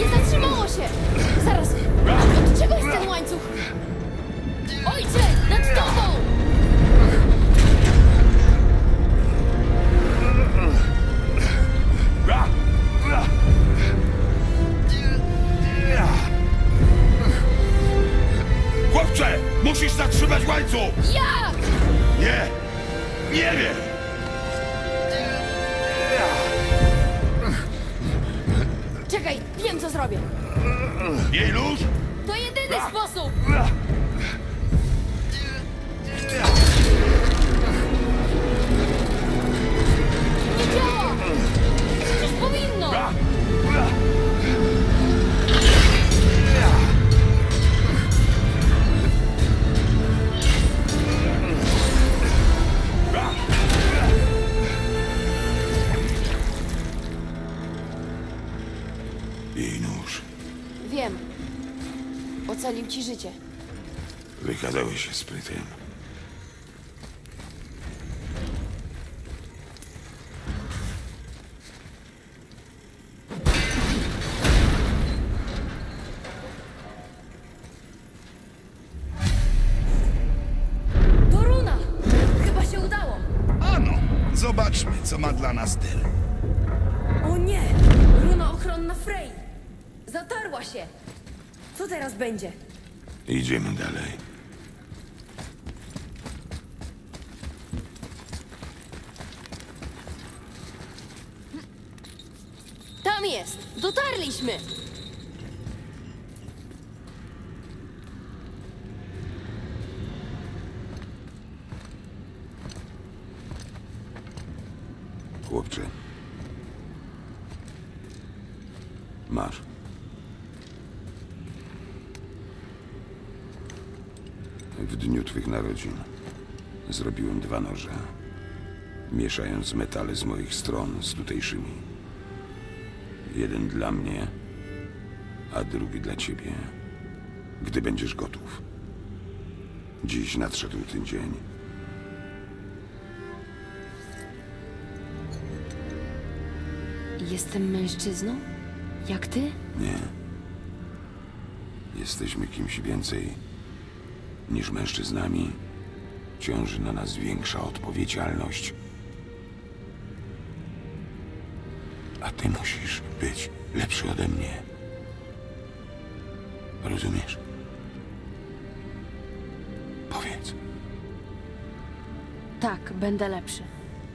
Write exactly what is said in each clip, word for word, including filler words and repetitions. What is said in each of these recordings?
Nie zatrzymało się! Zaraz! Od czego jest ten łańcuch? Ojcze! Nad tobą! Chłopcze! Musisz zatrzymać łańcuch! Jak? Nie! Nie wiem! Czekaj, wiem co zrobię. Jej luz? To jedyny sposób! Nie działa! Przecież powinno! Jej nóż. Wiem. Ocalił ci życie. Wykazałeś się sprytem. To runa! Chyba się udało. Ano, zobaczmy, co ma dla nas Tyr. O nie! Runa ochronna Frey! Zatarła się! Co teraz będzie? Idziemy dalej. Tam jest! Dotarliśmy! Chłopcze. Masz. W dniu twych narodzin zrobiłem dwa noże, mieszając metale z moich stron z tutejszymi. Jeden dla mnie, a drugi dla ciebie, gdy będziesz gotów. Dziś nadszedł ten dzień. Jestem mężczyzną? Jak ty? Nie. Jesteśmy kimś więcej niż mężczyznami. Ciąży na nas większa odpowiedzialność. A ty musisz być lepszy ode mnie. Rozumiesz? Powiedz. Tak, będę lepszy.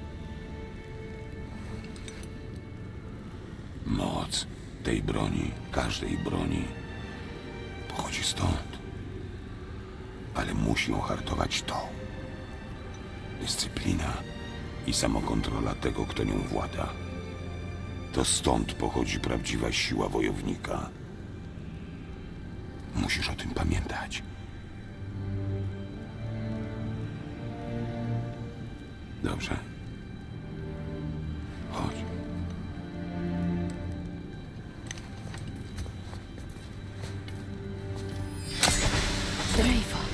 Moc tej broni, każdej broni, pochodzi stąd. Ale musi ją hartować to. Dyscyplina i samokontrola tego, kto nią włada. To stąd pochodzi prawdziwa siła wojownika. Musisz o tym pamiętać. Dobrze. Chodź. Drейfa.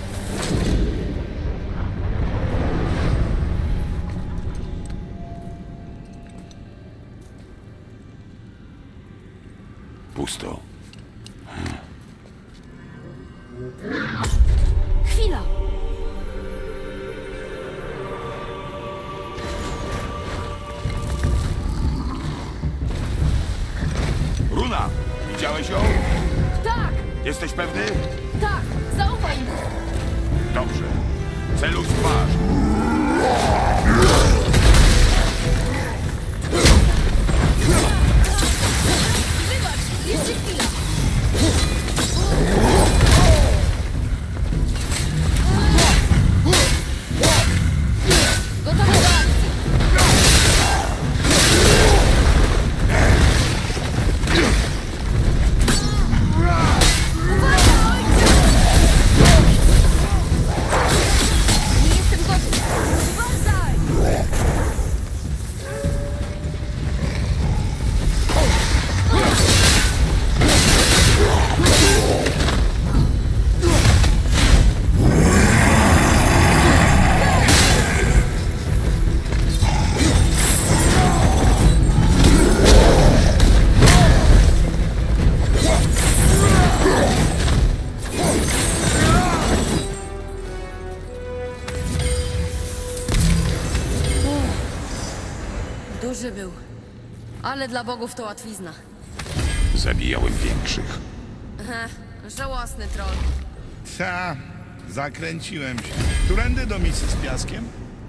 Pusto. Chwila! Runa! Widziałeś ją? Tak! Jesteś pewny? Tak! Zaufaj mi! Dobrze. Celuj w twarz. Wybacz! Jeszcze chwila! Gotowy do akcji! Uwaga, ojcze! Nie jestem gotów! Uważaj! Ale dla bogów to łatwizna. Zabijałem większych. Aha, żałosny troll. Ta, zakręciłem się. Którędy do misy z piaskiem?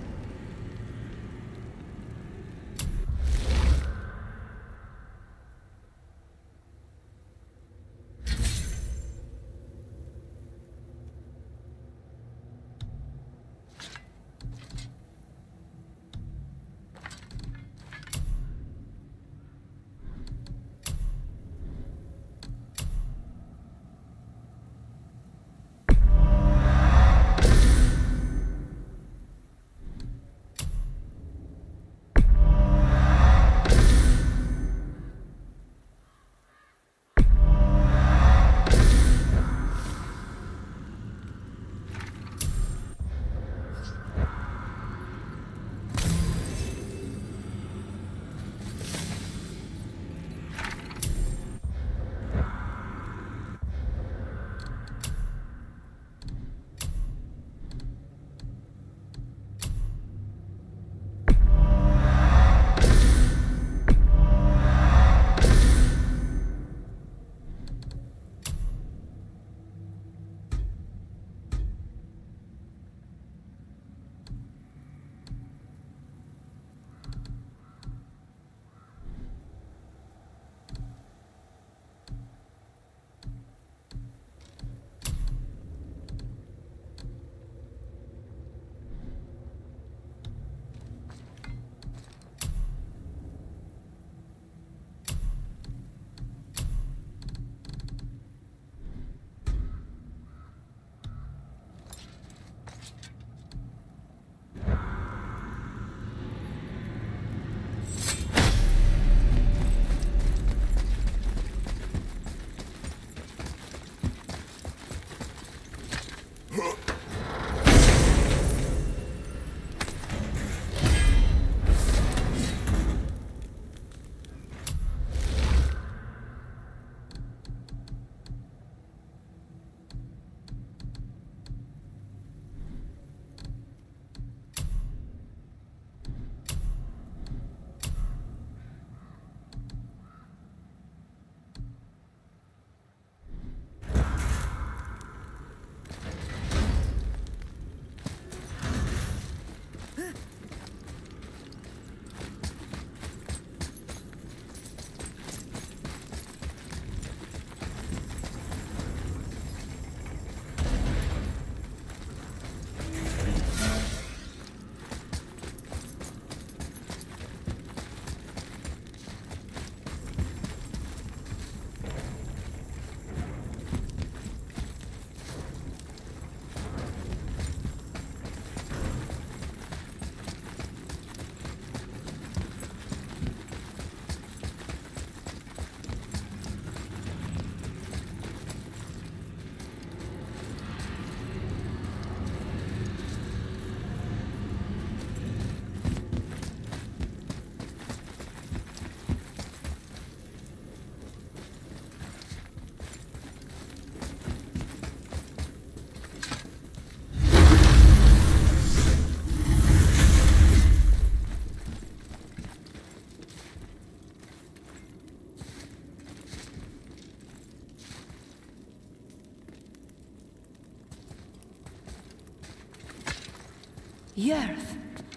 Yerth.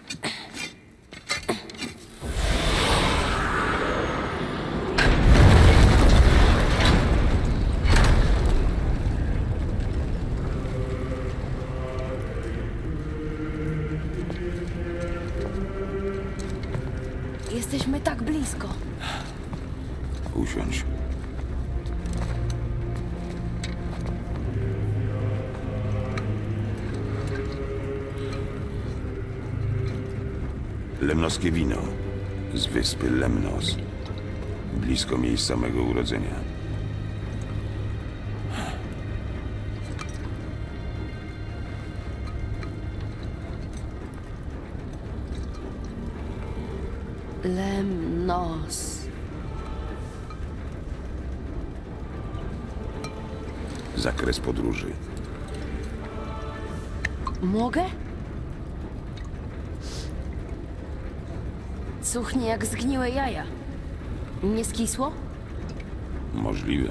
Jesteśmy tak blisko. Usiądź. Lemnoskie wino z wyspy Lemnos, blisko miejsca mego urodzenia. Lemnos. Zakres podróży. Mogę? Cuchnie jak zgniłe jaja. Nie skisło? Możliwe.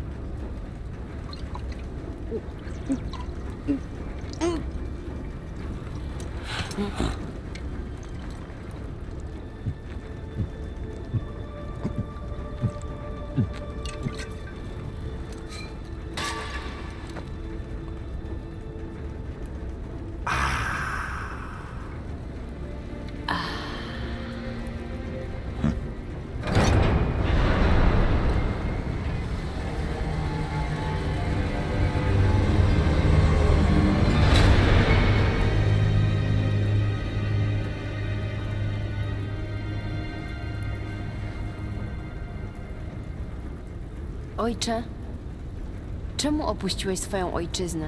Ojcze, czemu opuściłeś swoją ojczyznę?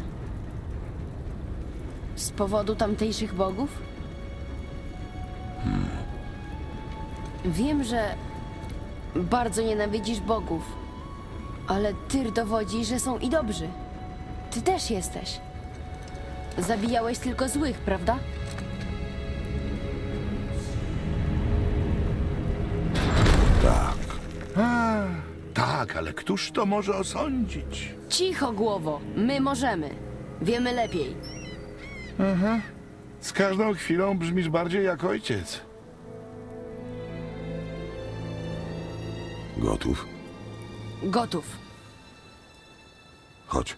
Z powodu tamtejszych bogów? Hmm. Wiem, że bardzo nienawidzisz bogów, ale Tyr dowodzi, że są i dobrzy. Ty też jesteś. Zabijałeś tylko złych, prawda? Tak. A, tak, ale któż to może osądzić? Cicho, głowo. My możemy. Wiemy lepiej. Z każdą chwilą brzmisz bardziej jak ojciec. Gotów? Gotów. Chodź.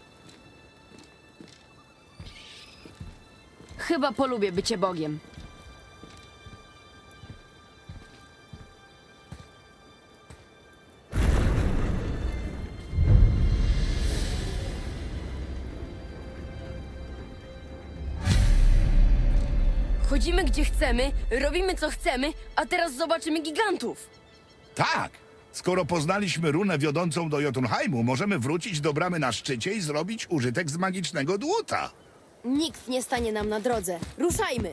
Chyba polubię bycie Bogiem. Chodzimy gdzie chcemy, robimy co chcemy, a teraz zobaczymy gigantów. Tak! Skoro poznaliśmy runę wiodącą do Jotunheimu, możemy wrócić do bramy na szczycie i zrobić użytek z magicznego dłuta. Nikt nie stanie nam na drodze. Ruszajmy!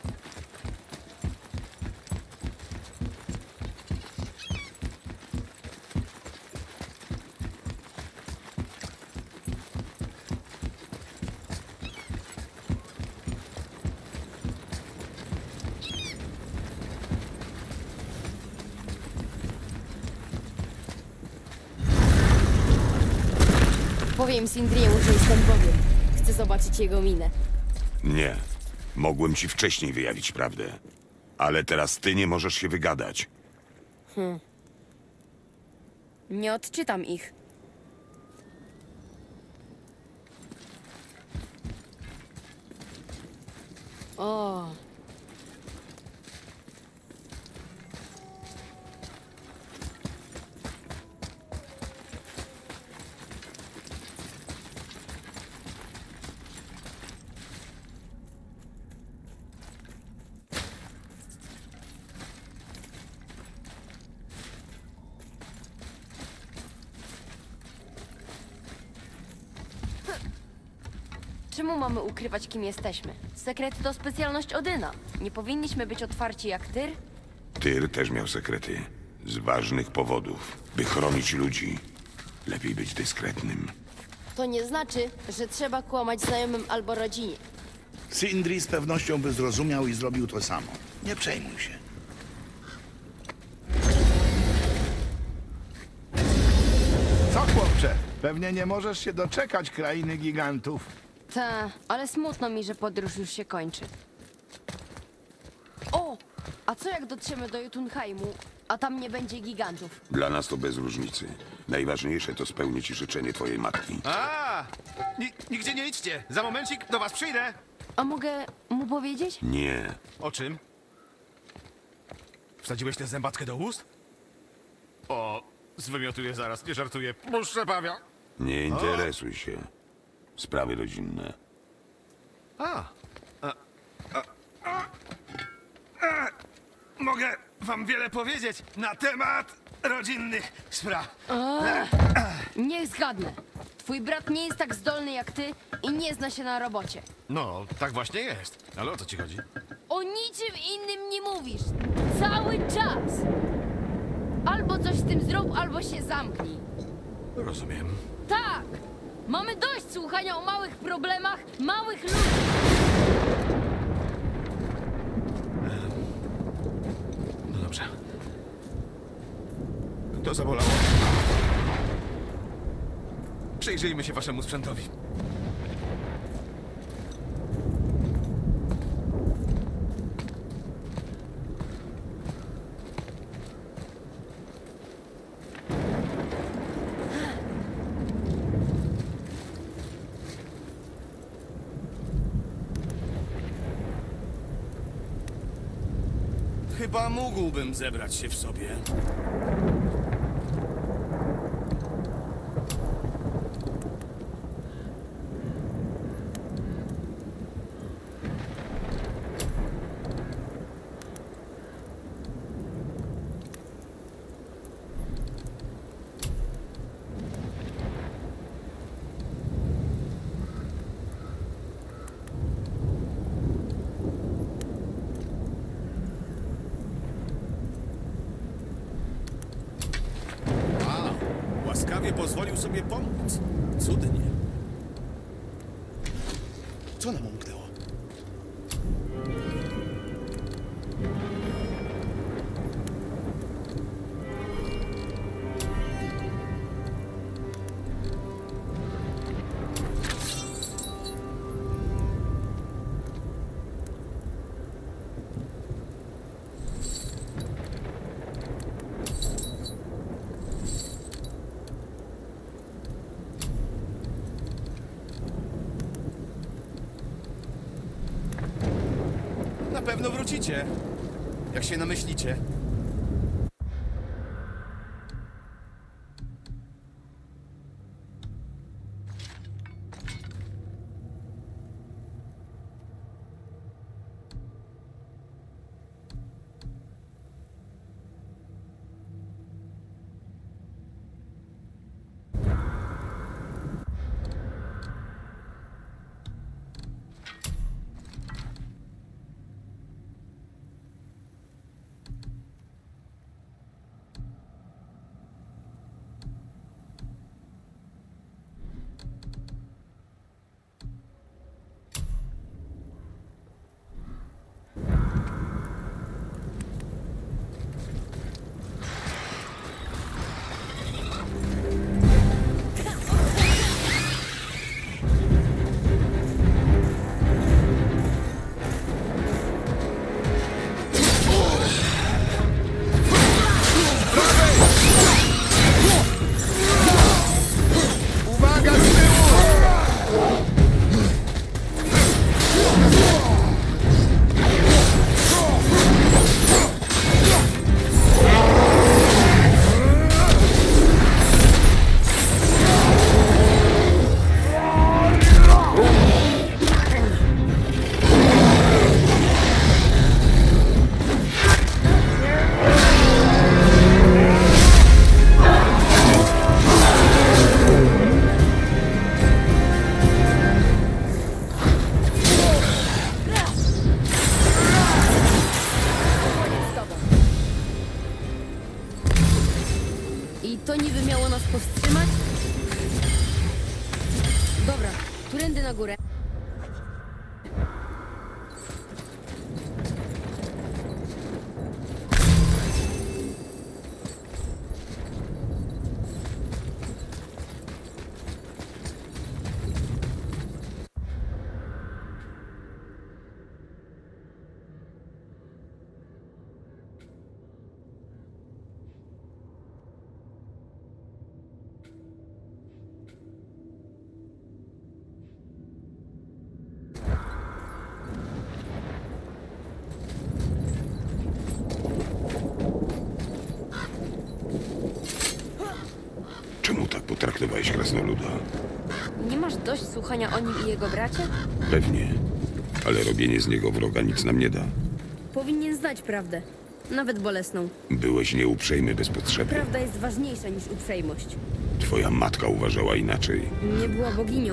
Powiem Sindriemu, że jestem Bogiem. Chcę zobaczyć jego minę. Nie. Mogłem ci wcześniej wyjawić prawdę. Ale teraz ty nie możesz się wygadać. Nie odczytam ich. O. Czemu mamy ukrywać, kim jesteśmy? Sekrety to specjalność Odyna. Nie powinniśmy być otwarci jak Tyr? Tyr też miał sekrety. Z ważnych powodów. By chronić ludzi. Lepiej być dyskretnym. To nie znaczy, że trzeba kłamać znajomym albo rodzinie. Sindri z pewnością by zrozumiał i zrobił to samo. Nie przejmuj się. Co, chłopcze? Pewnie nie możesz się doczekać krainy gigantów. Ta, ale smutno mi, że podróż już się kończy. O! A co jak dotrzemy do Jotunheimu, a tam nie będzie gigantów? Dla nas to bez różnicy. Najważniejsze to spełnić życzenie twojej matki. A, ni nigdzie nie idźcie. Za momencik do was przyjdę. A mogę mu powiedzieć? Nie. O czym? Wsadziłeś tę zębatkę do ust? O, zwymiotuję zaraz, nie żartuję. Muszę pawia. Nie interesuj się. Sprawy rodzinne. A, a, a, a, a. Mogę wam wiele powiedzieć na temat rodzinnych spraw. Niech zgadnę. Twój brat nie jest tak zdolny jak ty i nie zna się na robocie. No, tak właśnie jest. Ale o co ci chodzi? O niczym innym nie mówisz. Cały czas. Albo coś z tym zrób, albo się zamknij. Rozumiem. Tak! Mamy dość słuchania o małych problemach małych ludzi. No dobrze. To zabolało. Przyjrzyjmy się waszemu sprzętowi. Chyba mógłbym zebrać się w sobie. Łaskawie pozwolił sobie pomóc. Cudnie. Co nam umknęło? Na pewno wrócicie, jak się namyślicie. I to niby miało nas powstrzymać? Dobra, którędy na górę? Czemu tak potraktowałeś krasnoluda? Nie masz dość słuchania o nim i jego bracie? Pewnie. Ale robienie z niego wroga nic nam nie da. Powinien znać prawdę. Nawet bolesną. Byłeś nieuprzejmy bez potrzeby. Prawda jest ważniejsza niż uprzejmość. Twoja matka uważała inaczej. Nie była boginią.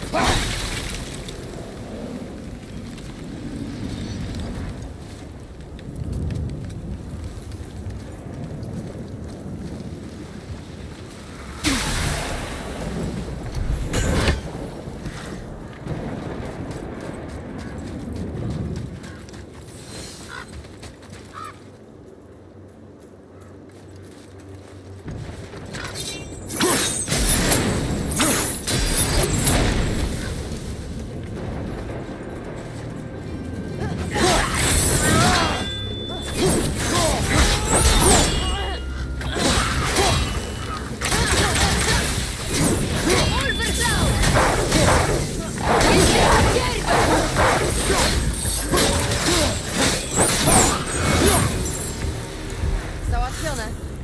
Załatwione.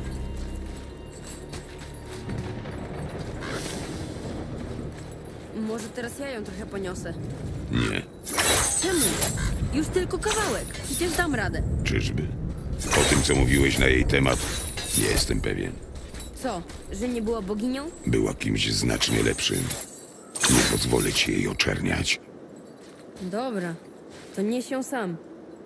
Może teraz ja ją trochę poniosę. Nie. Czemu? Już tylko kawałek. Przecież dam radę. Czyżby? Po tym, co mówiłeś na jej temat, nie jestem pewien. Co? Że nie była boginią? Była kimś znacznie lepszym. Nie pozwolę ci jej oczerniać. Dobra. To nieś ją sam.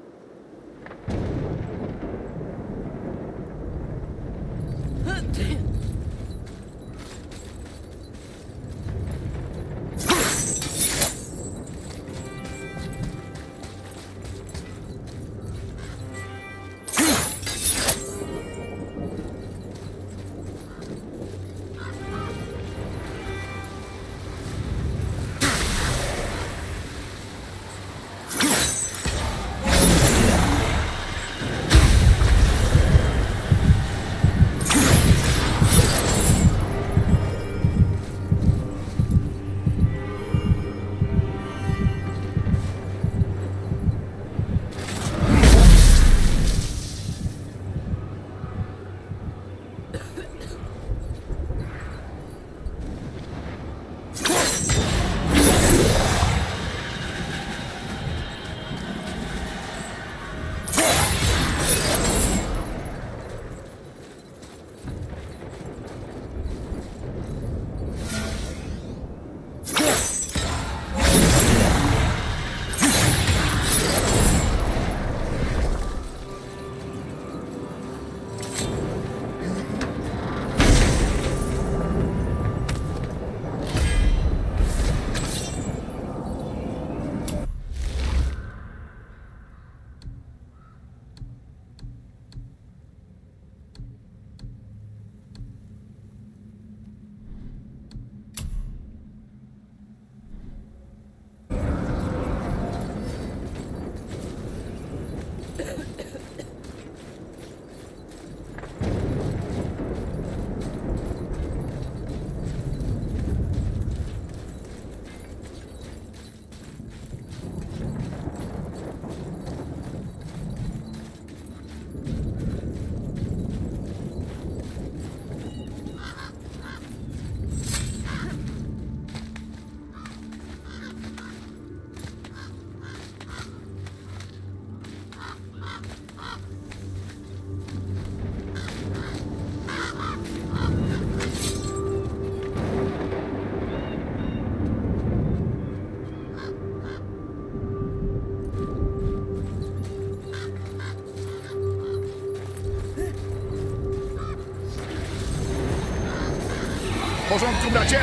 W porządku, bracie?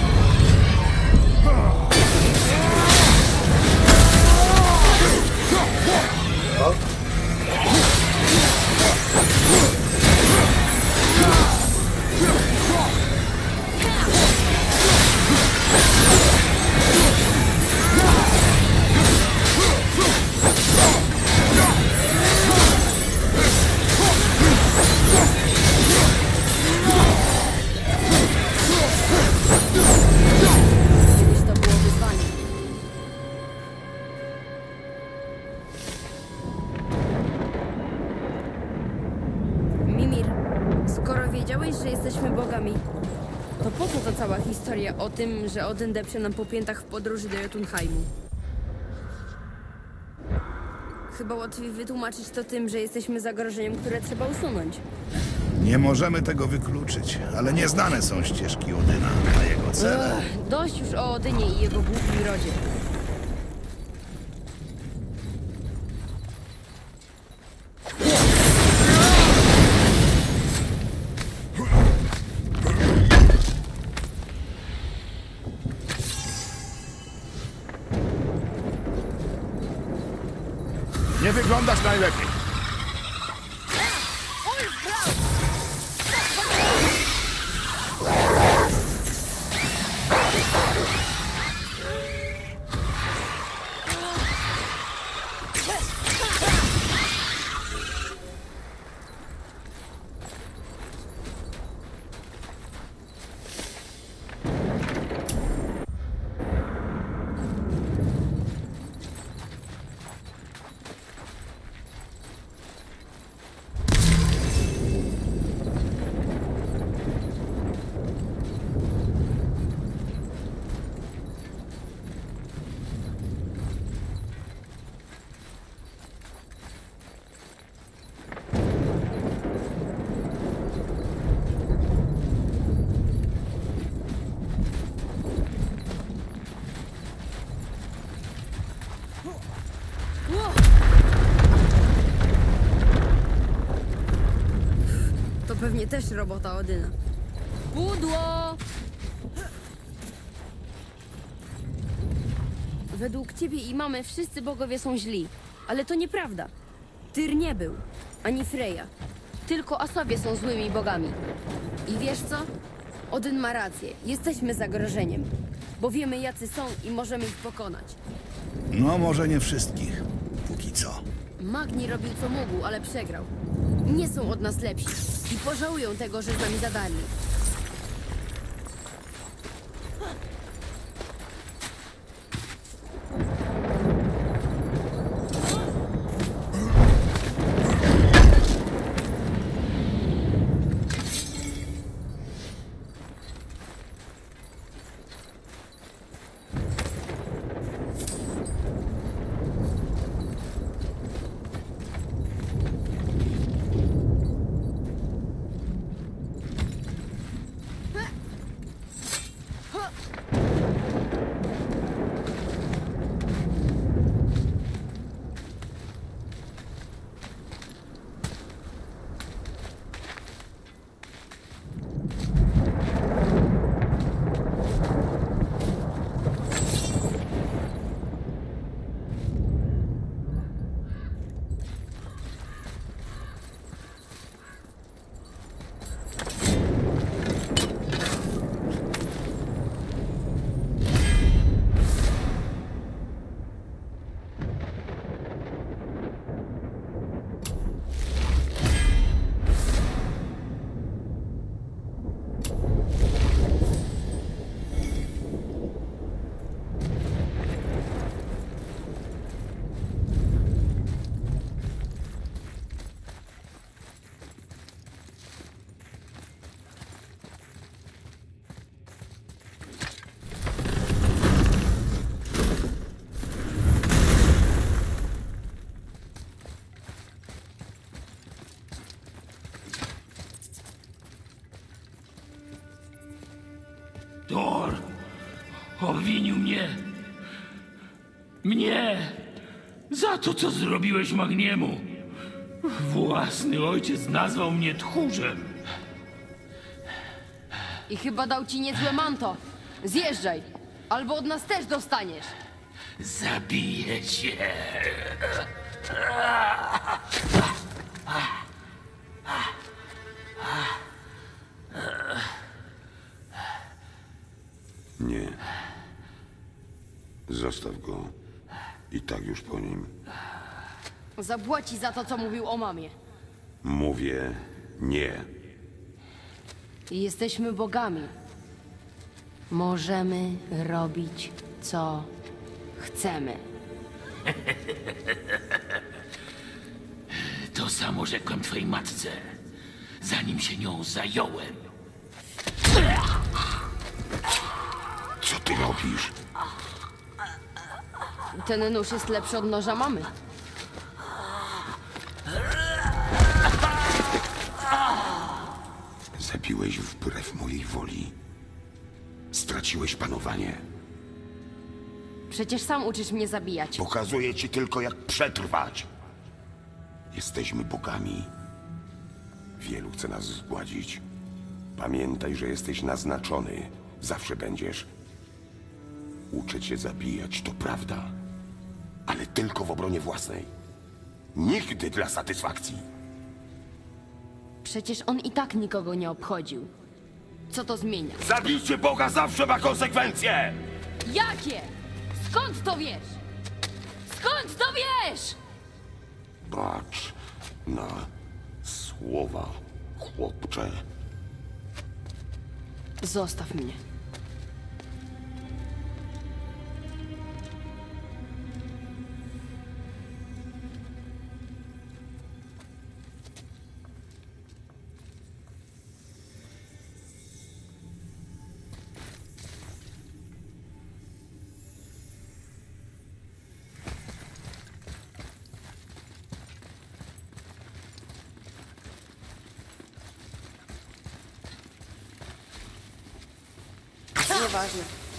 Kiedyś to było wyzwanie. Mimir, skoro wiedziałeś, że jesteśmy bogami, to po co ta cała historia o tym, że Odyn depcze nam po piętach w podróży do Jotunheimu? Chyba łatwiej wytłumaczyć to tym, że jesteśmy zagrożeniem, które trzeba usunąć. Nie możemy tego wykluczyć, ale nieznane są ścieżki Odyna na jego cele. Ech, dość już o Odynie i jego głupim rodzie. Nie wyglądasz najlepiej. To pewnie też robota Odyna. Pudło! Według ciebie i mamy wszyscy bogowie są źli. Ale to nieprawda. Tyr nie był. Ani Freja. Tylko Asowie są złymi bogami. I wiesz co? Odyn ma rację. Jesteśmy zagrożeniem. Bo wiemy jacy są i możemy ich pokonać. No, może nie wszystkich. Póki co. Magni robił co mógł, ale przegrał. Nie są od nas lepsi. I pożałują tego, że z nami zadarli. Thor obwinił mnie. Mnie! Za to, co zrobiłeś Magniemu. Własny ojciec nazwał mnie tchórzem. I chyba dał ci niezłe manto. Zjeżdżaj. Albo od nas też dostaniesz. Zabiję cię. Nie. Zostaw go. I tak już po nim. Zapłaci za to, co mówił o mamie. Mówię nie. I jesteśmy bogami. Możemy robić, co chcemy. To samo rzekłem twojej matce, zanim się nią zająłem. Co ty robisz? Ten nóż jest lepszy od noża mamy. Zabiłeś wbrew mojej woli. Straciłeś panowanie. Przecież sam uczysz mnie zabijać. Pokazuję ci tylko, jak przetrwać. Jesteśmy bogami. Wielu chce nas zgładzić. Pamiętaj, że jesteś naznaczony. Zawsze będziesz. Uczę cię zabijać, to prawda. Ale tylko w obronie własnej. Nigdy dla satysfakcji. Przecież on i tak nikogo nie obchodził. Co to zmienia? Zabicie Boga zawsze ma konsekwencje! Jakie? Skąd to wiesz? Skąd to wiesz? Bacz na słowa, chłopcze. Zostaw mnie. Nieważne.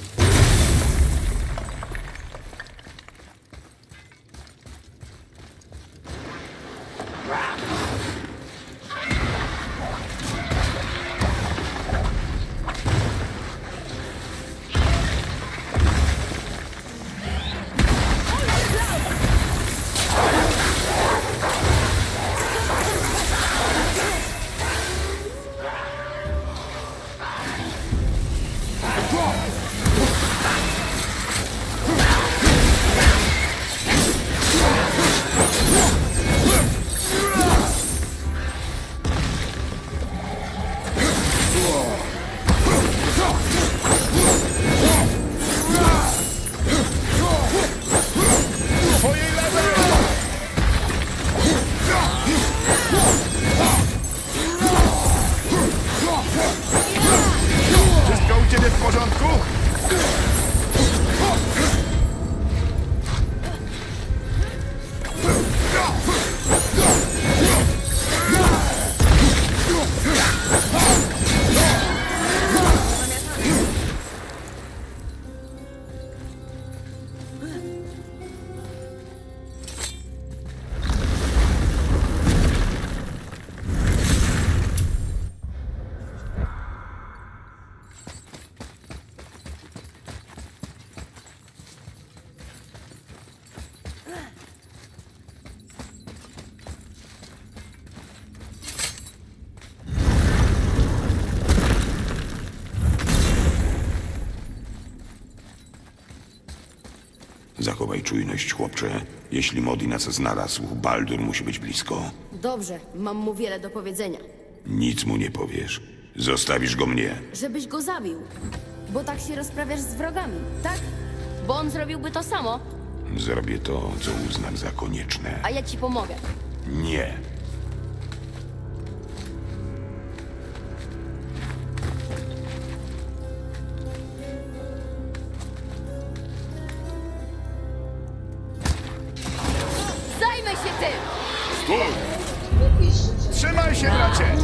Wszystko u ciebie w porządku? Zachowaj czujność, chłopcze. Jeśli Modi nas znalazł, Baldur musi być blisko. Dobrze, mam mu wiele do powiedzenia. Nic mu nie powiesz. Zostawisz go mnie. Żebyś go zabił. Bo tak się rozprawiasz z wrogami, tak? Bo on zrobiłby to samo, Zrobię to, co uznam za konieczne. a ja ci pomogę. Nie. Zajmę się tym! Trzymaj się, bracie!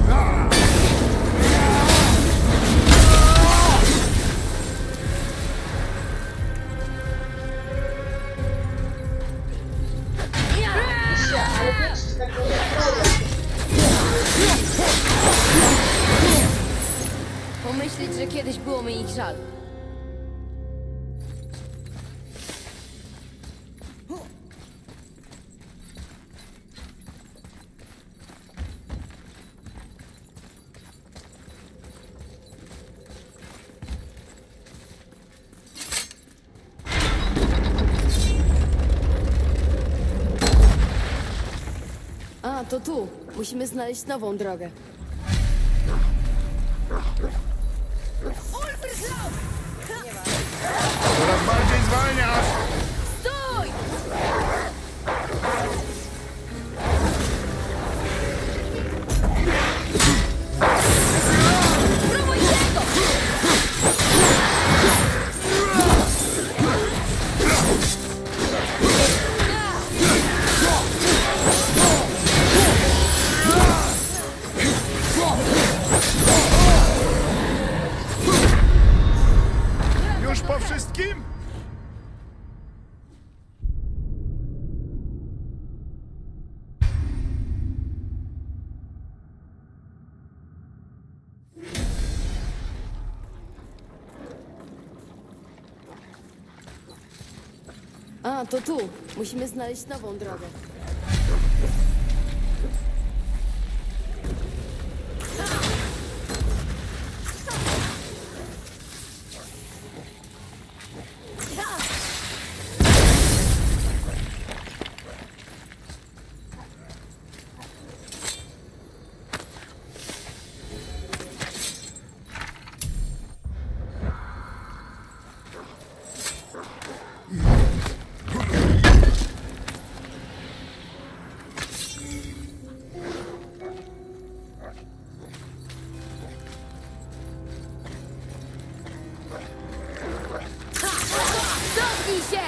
Pomyśleć, że kiedyś było mi ich żal. A, to tu. Musimy znaleźć nową drogę. Coraz bardziej zwalniasz! Stój! Spróbuj tego! A, to tu. Musimy znaleźć nową drogę. Cofnij się!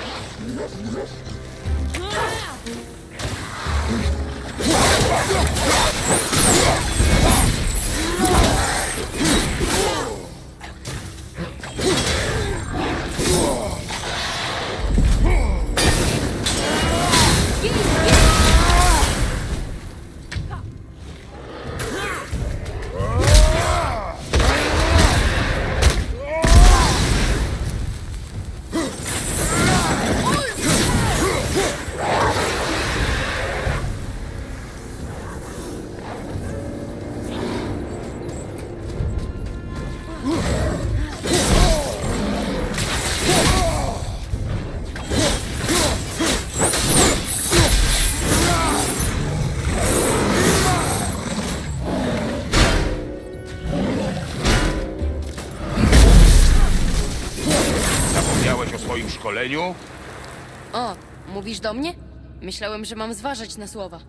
Zapomniałeś o swoim szkoleniu? O, mówisz do mnie? Myślałem, że mam zważać na słowa.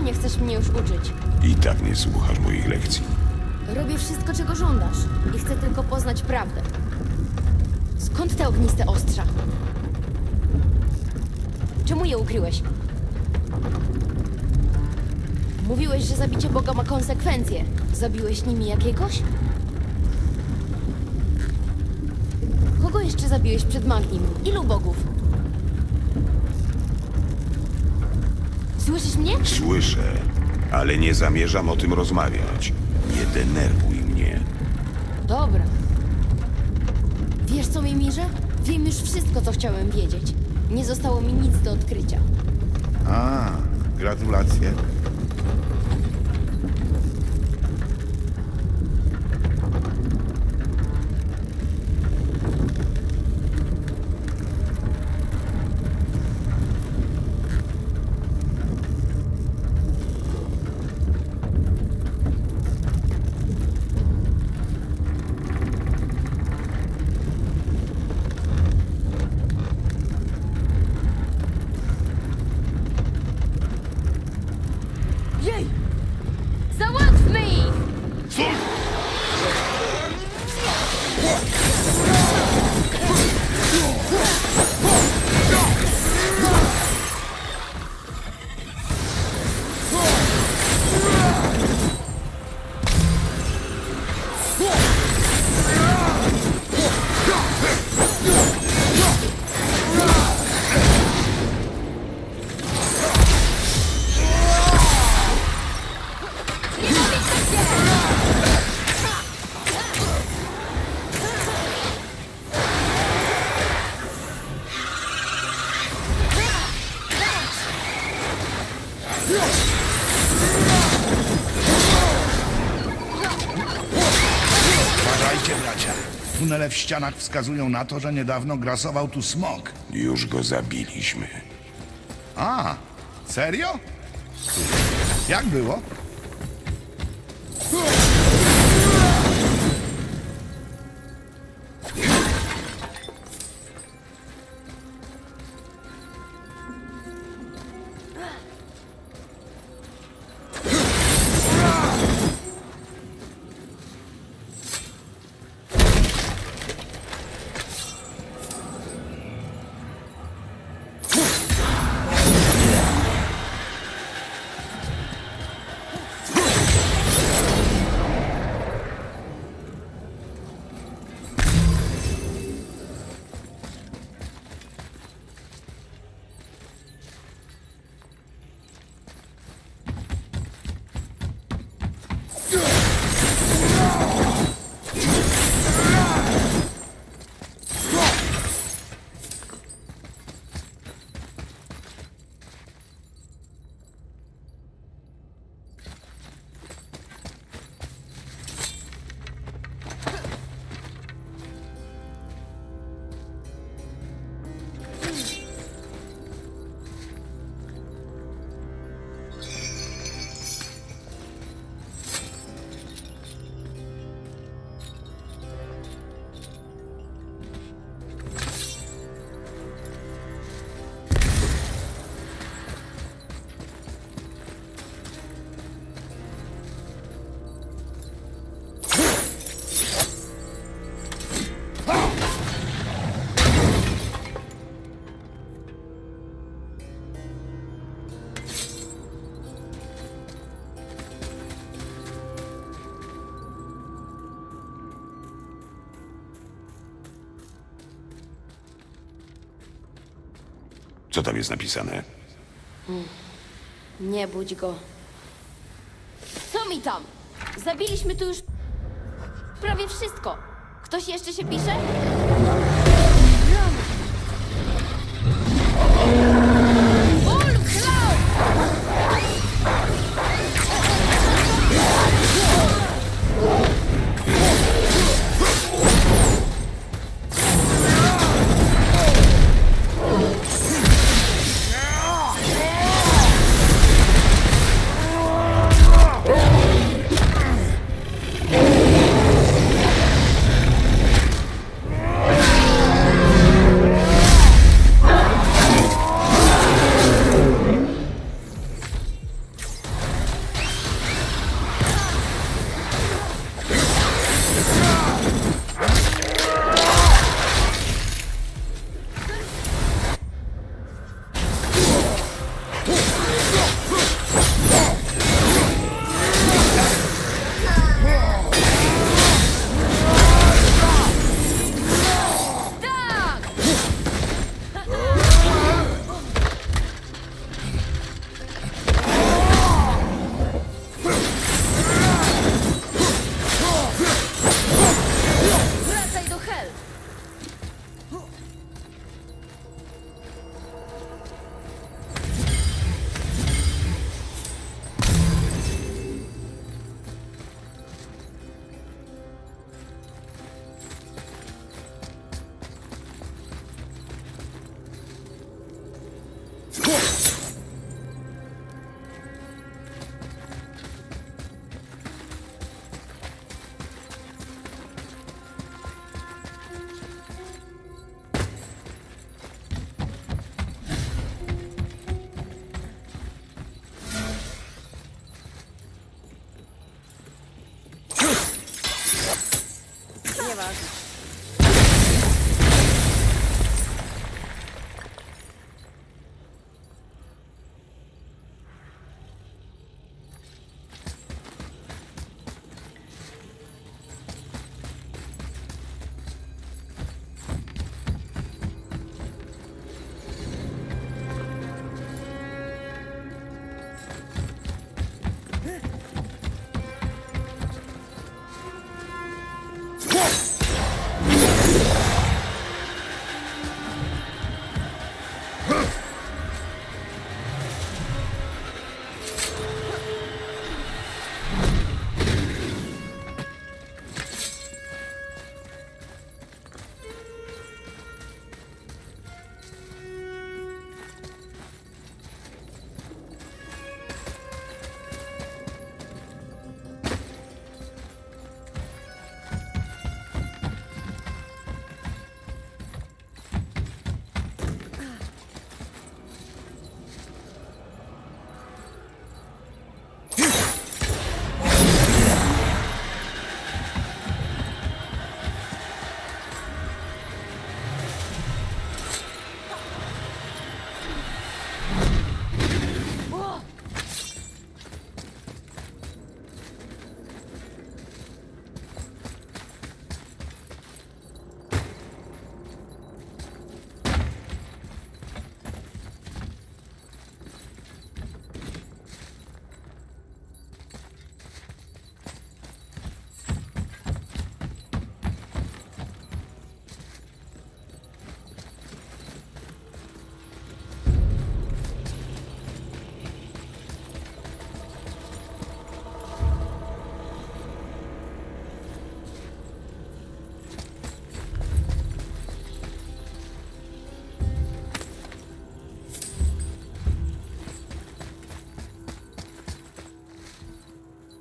nie chcesz mnie już uczyć. I tak nie słuchasz moich lekcji. Robię wszystko, czego żądasz. I chcę tylko poznać prawdę. Skąd te ogniste ostrza? Czemu je ukryłeś? Mówiłeś, że zabicie Boga ma konsekwencje. Zabiłeś nimi jakiegoś? Kogo jeszcze zabiłeś przed Magnim? Ilu bogów? Słyszysz mnie? Słyszę, ale nie zamierzam o tym rozmawiać. Nie denerwuj mnie. Dobra. Wiesz, co mi mirze? Wiem już wszystko, co chciałem wiedzieć. Nie zostało mi nic do odkrycia. A, gratulacje. Jej! Załatwmy ich! Uważajcie, bracia. Tunele w ścianach wskazują na to, że niedawno grasował tu smok. Już go zabiliśmy. A, serio? Jak było? Co tam jest napisane? Nie budź go. Co mi tam? Zabiliśmy tu już prawie wszystko. Ktoś jeszcze się pisze?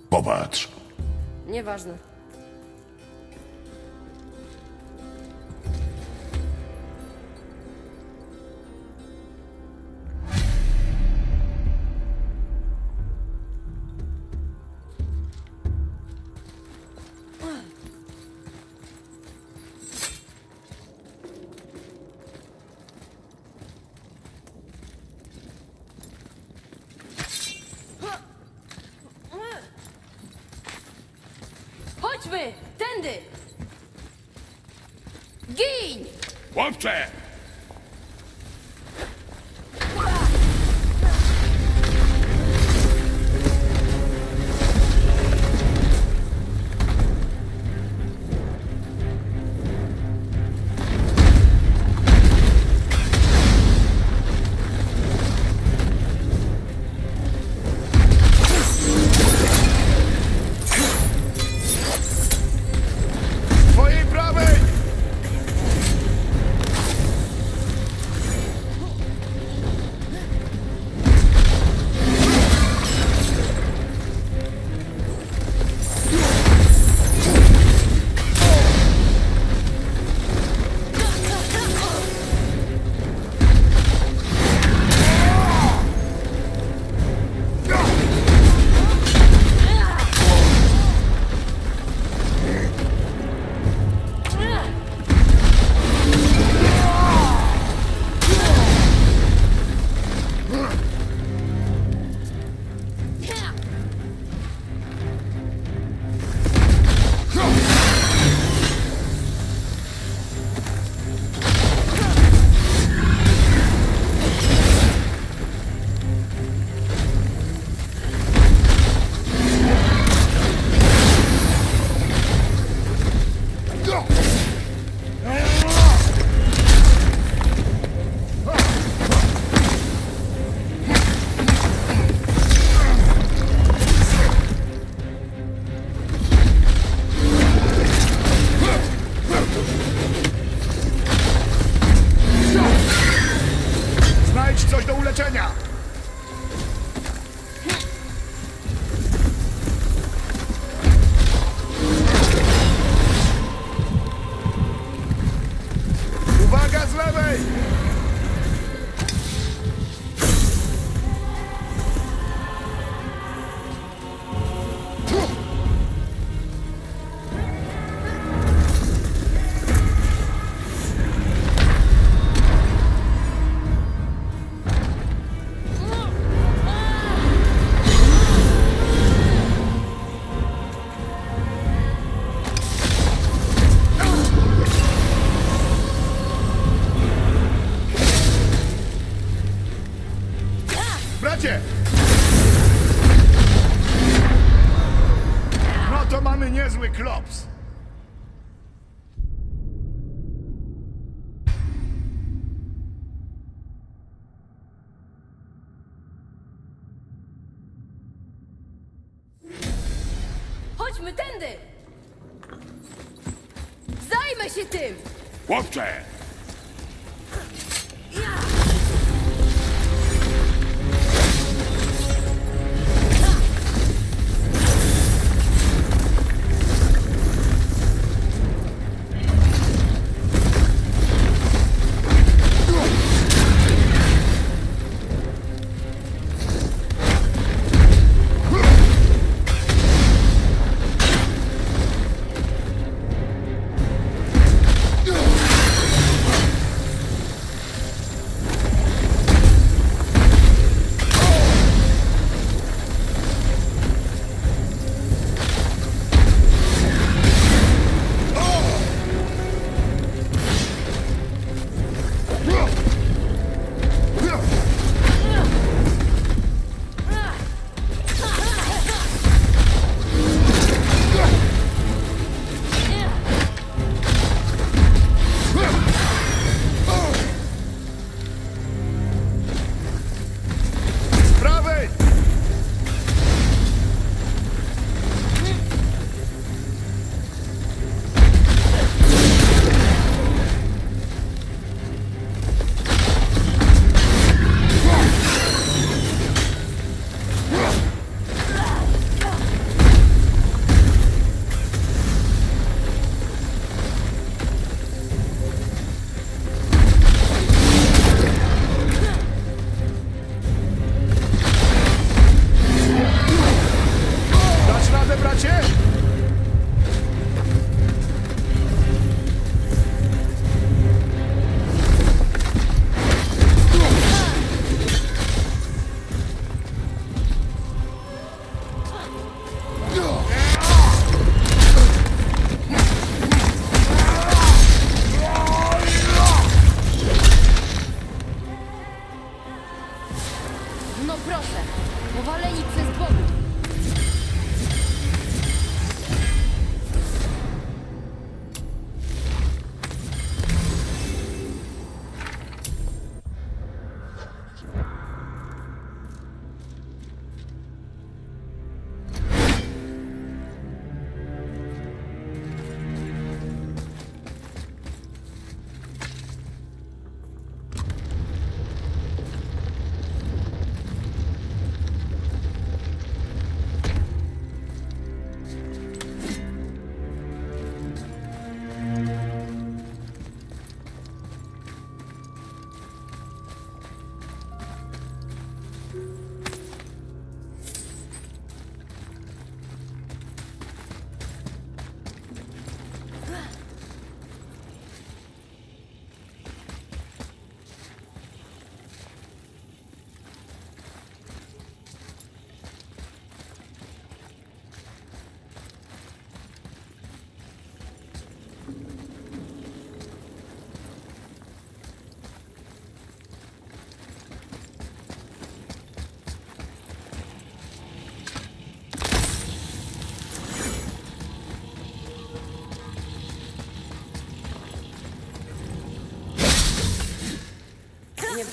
Popatrz. Nieważne. Chodźmy! Tędy! Gin! Chłopcze! Twojej prawej! Znajdź coś do uleczenia! Uwaga z lewej! Bracie! No to mamy niezły klops. Chodźmy tędy! Zajmę się tym! Chłopcze!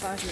Nieważne.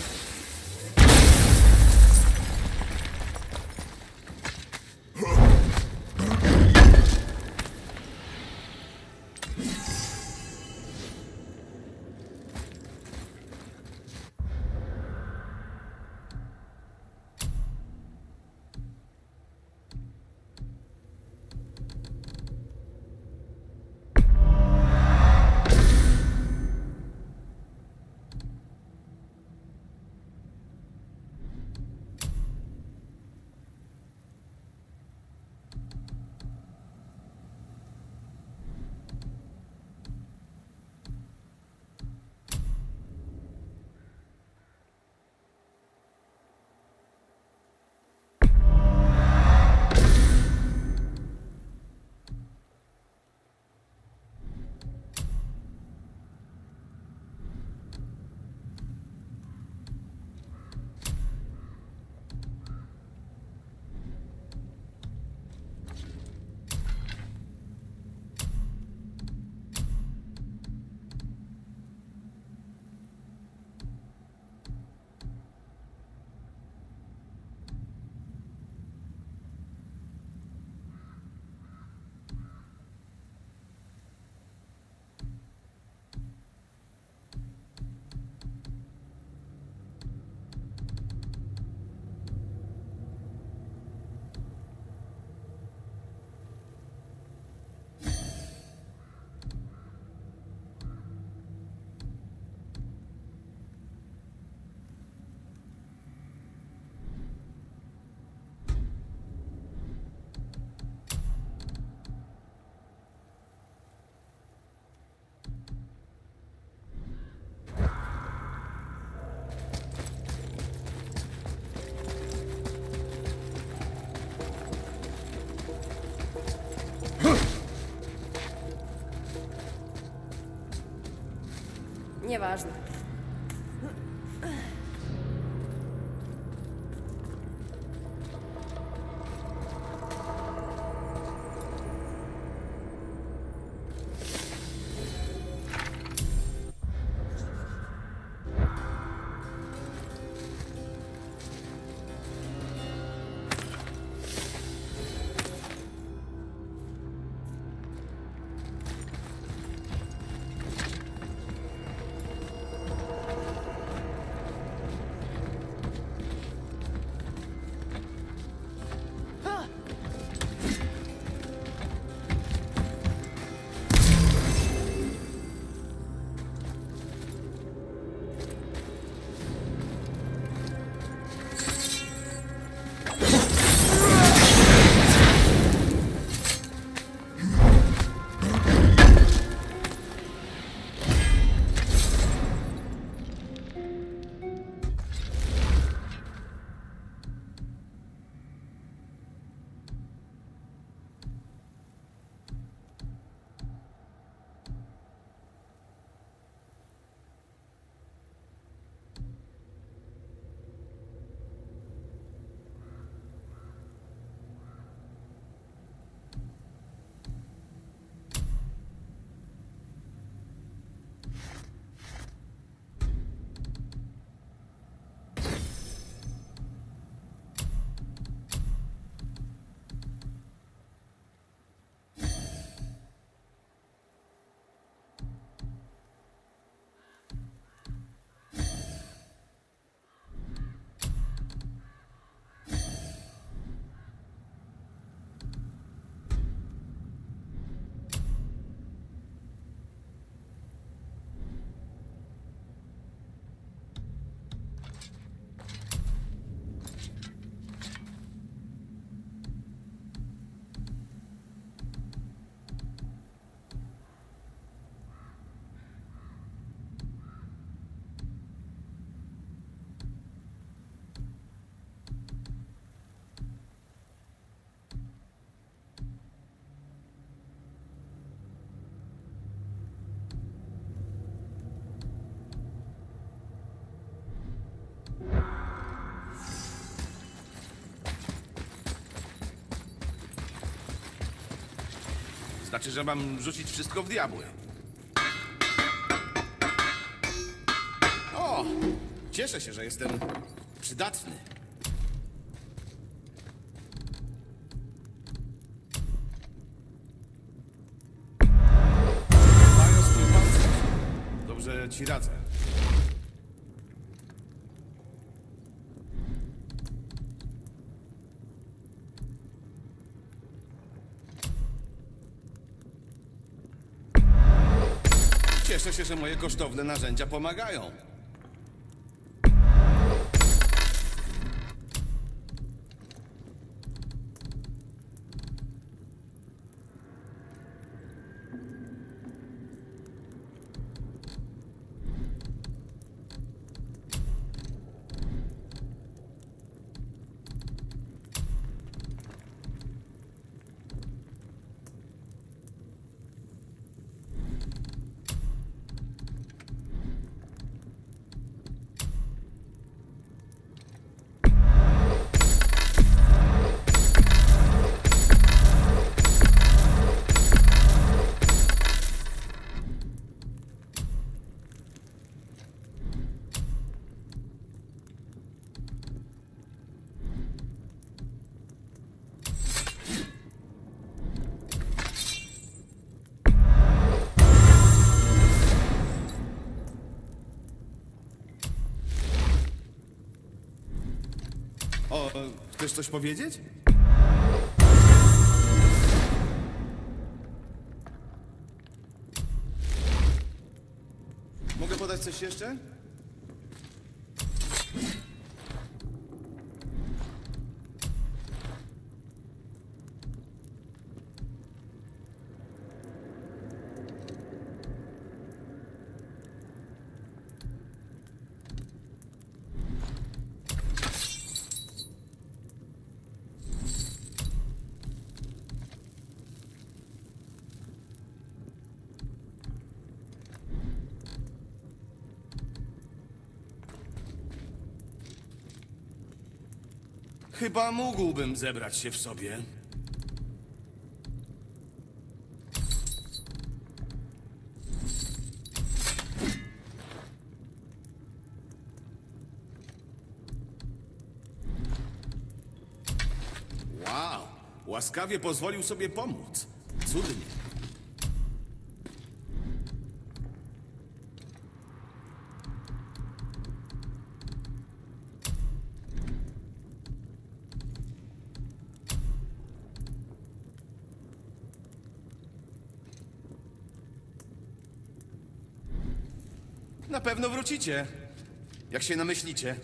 Nieważne. Znaczy, że mam rzucić wszystko w diabły. O! Cieszę się, że jestem przydatny. Mają swój pancerz. Dobrze ci radzę. Cieszę się, że moje kosztowne narzędzia pomagają. O, chcesz coś powiedzieć? Mogę podać coś jeszcze? Chyba mógłbym zebrać się w sobie. Wow, łaskawie pozwolił sobie pomóc. Cudnie. Na pewno wrócicie, jak się namyślicie.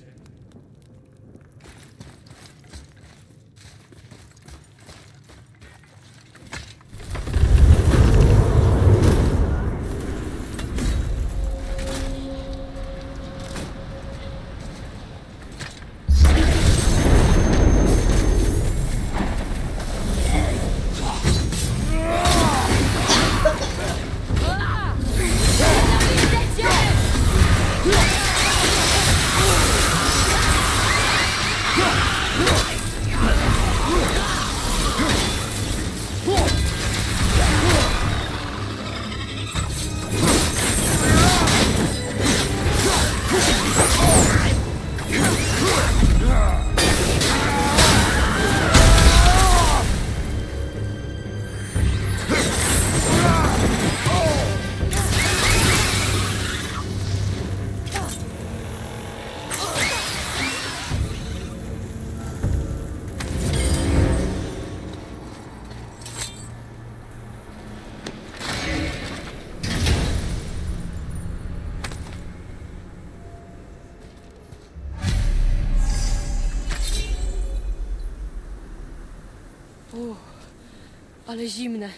Ale zimne.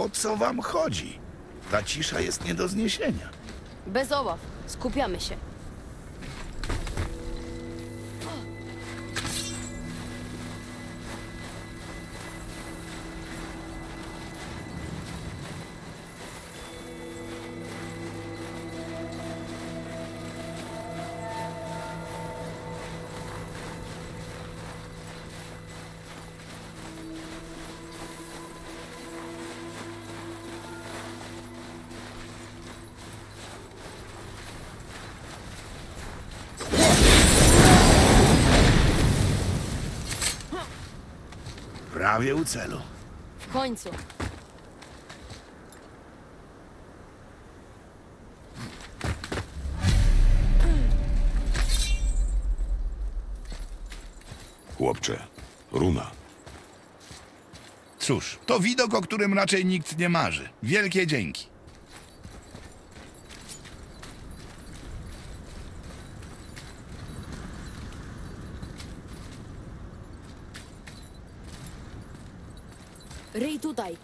O co wam chodzi? Ta cisza jest nie do zniesienia. Bez obaw. Skupiamy się. Prawie u celu. W końcu. Chłopcze, runa. Cóż, to widok, o którym raczej nikt nie marzy. Wielkie dzięki. Ryj tutaj.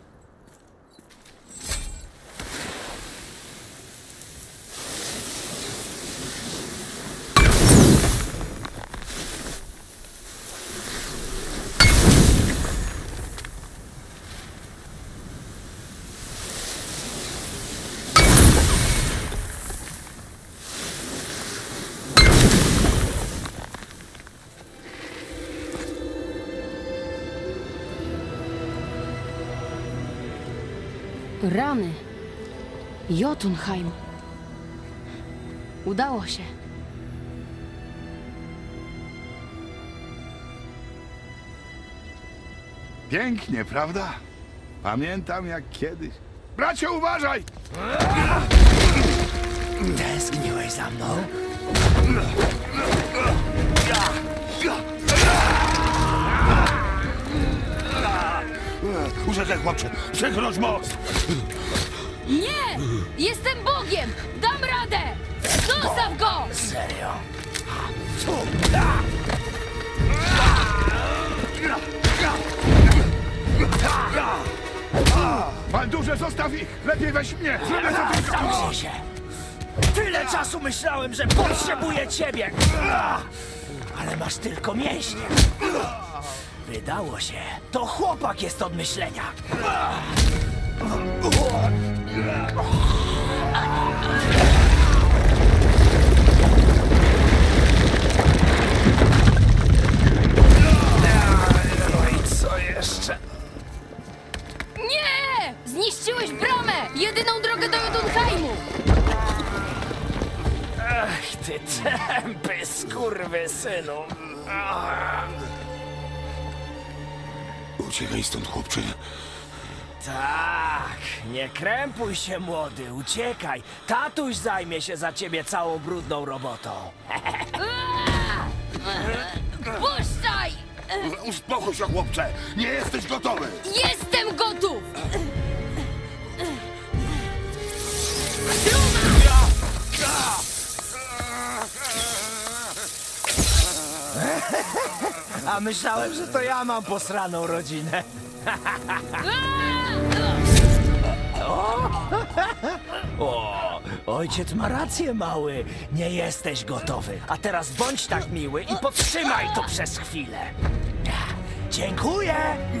Rany. Jotunheim. Udało się. Pięknie, prawda? Pamiętam jak kiedyś. Bracie, uważaj! Tęskniłeś za mną? Urzekaj, chłopcze! Przekroć most! Nie! Jestem Bogiem! Dam radę! Zostaw go! Serio? Baldurze, zostaw ich! Lepiej weź mnie! Zrobię to tylko! Zamknij się! Tyle czasu myślałem, że potrzebuję ciebie! Ale masz tylko mięśnie. Wydało się, to chłopak jest od myślenia. No i co jeszcze? Nie! Zniszczyłeś bramę! Jedyną drogę do Jotunheimu! Ach, ty tępy skurwysynu. Uciekaj stąd, chłopcze. Tak, nie krępuj się, młody, uciekaj. Tatuś zajmie się za ciebie całą brudną robotą. Puszczaj! Uspokój się, chłopcze! Nie jesteś gotowy! Jestem gotów! A myślałem, że to ja mam posraną rodzinę. O, ojciec ma rację, mały. Nie jesteś gotowy. A teraz bądź tak miły i podtrzymaj to przez chwilę. Dziękuję!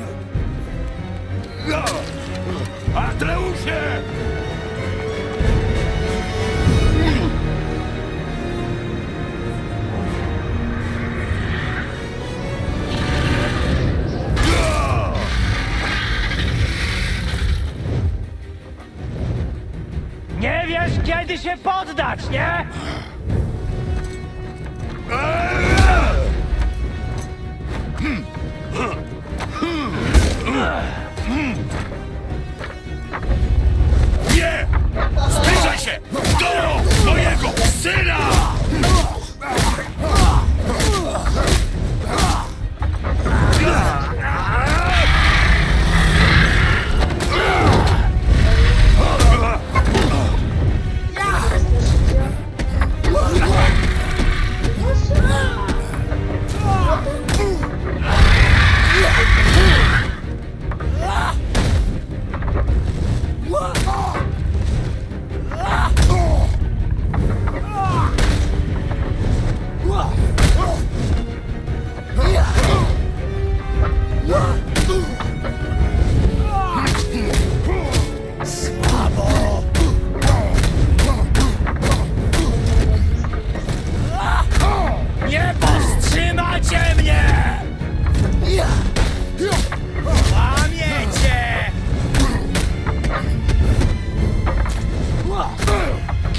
Atreusie! Nie wiesz, kiedy się poddać, nie? Nie! Zbliżaj się! Do mojego syna!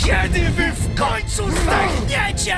Kiedy wy w końcu zdechniecie?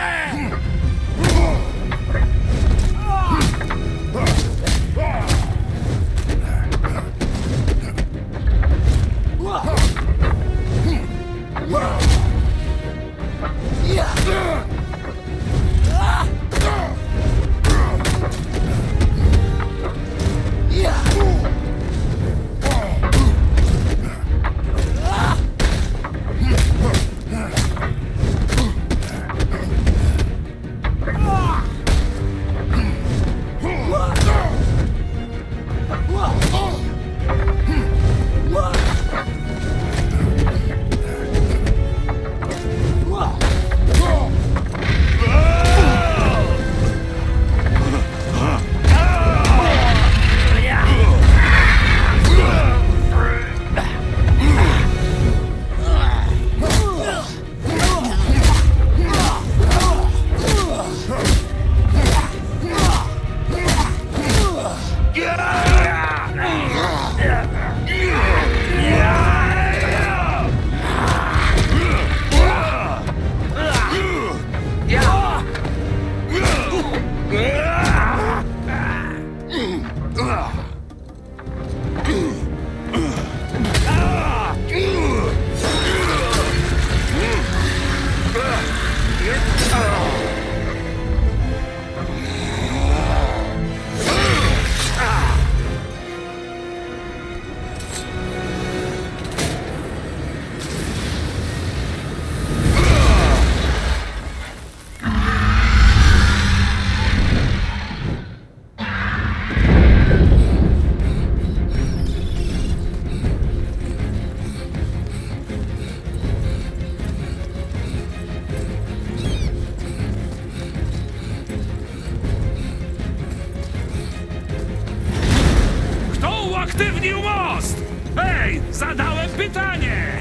Uaktywnił most! Ej, zadałem pytanie!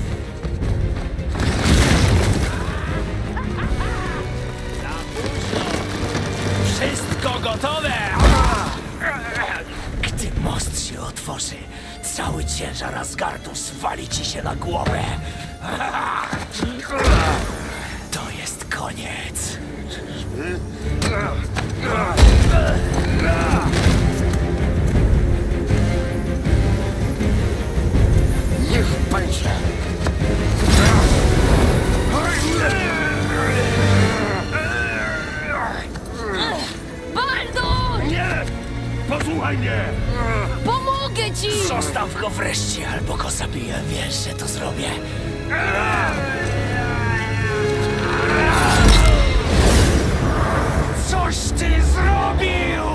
Wszystko gotowe! Gdy most się otworzy, cały ciężar Asgardu zwali ci się na głowę. To jest koniec. Niech będzie. Baldur! Nie! Posłuchaj mnie! Pomogę ci! Zostaw go wreszcie, albo go zabiję. Wiesz, że to zrobię. Coś ty zrobił!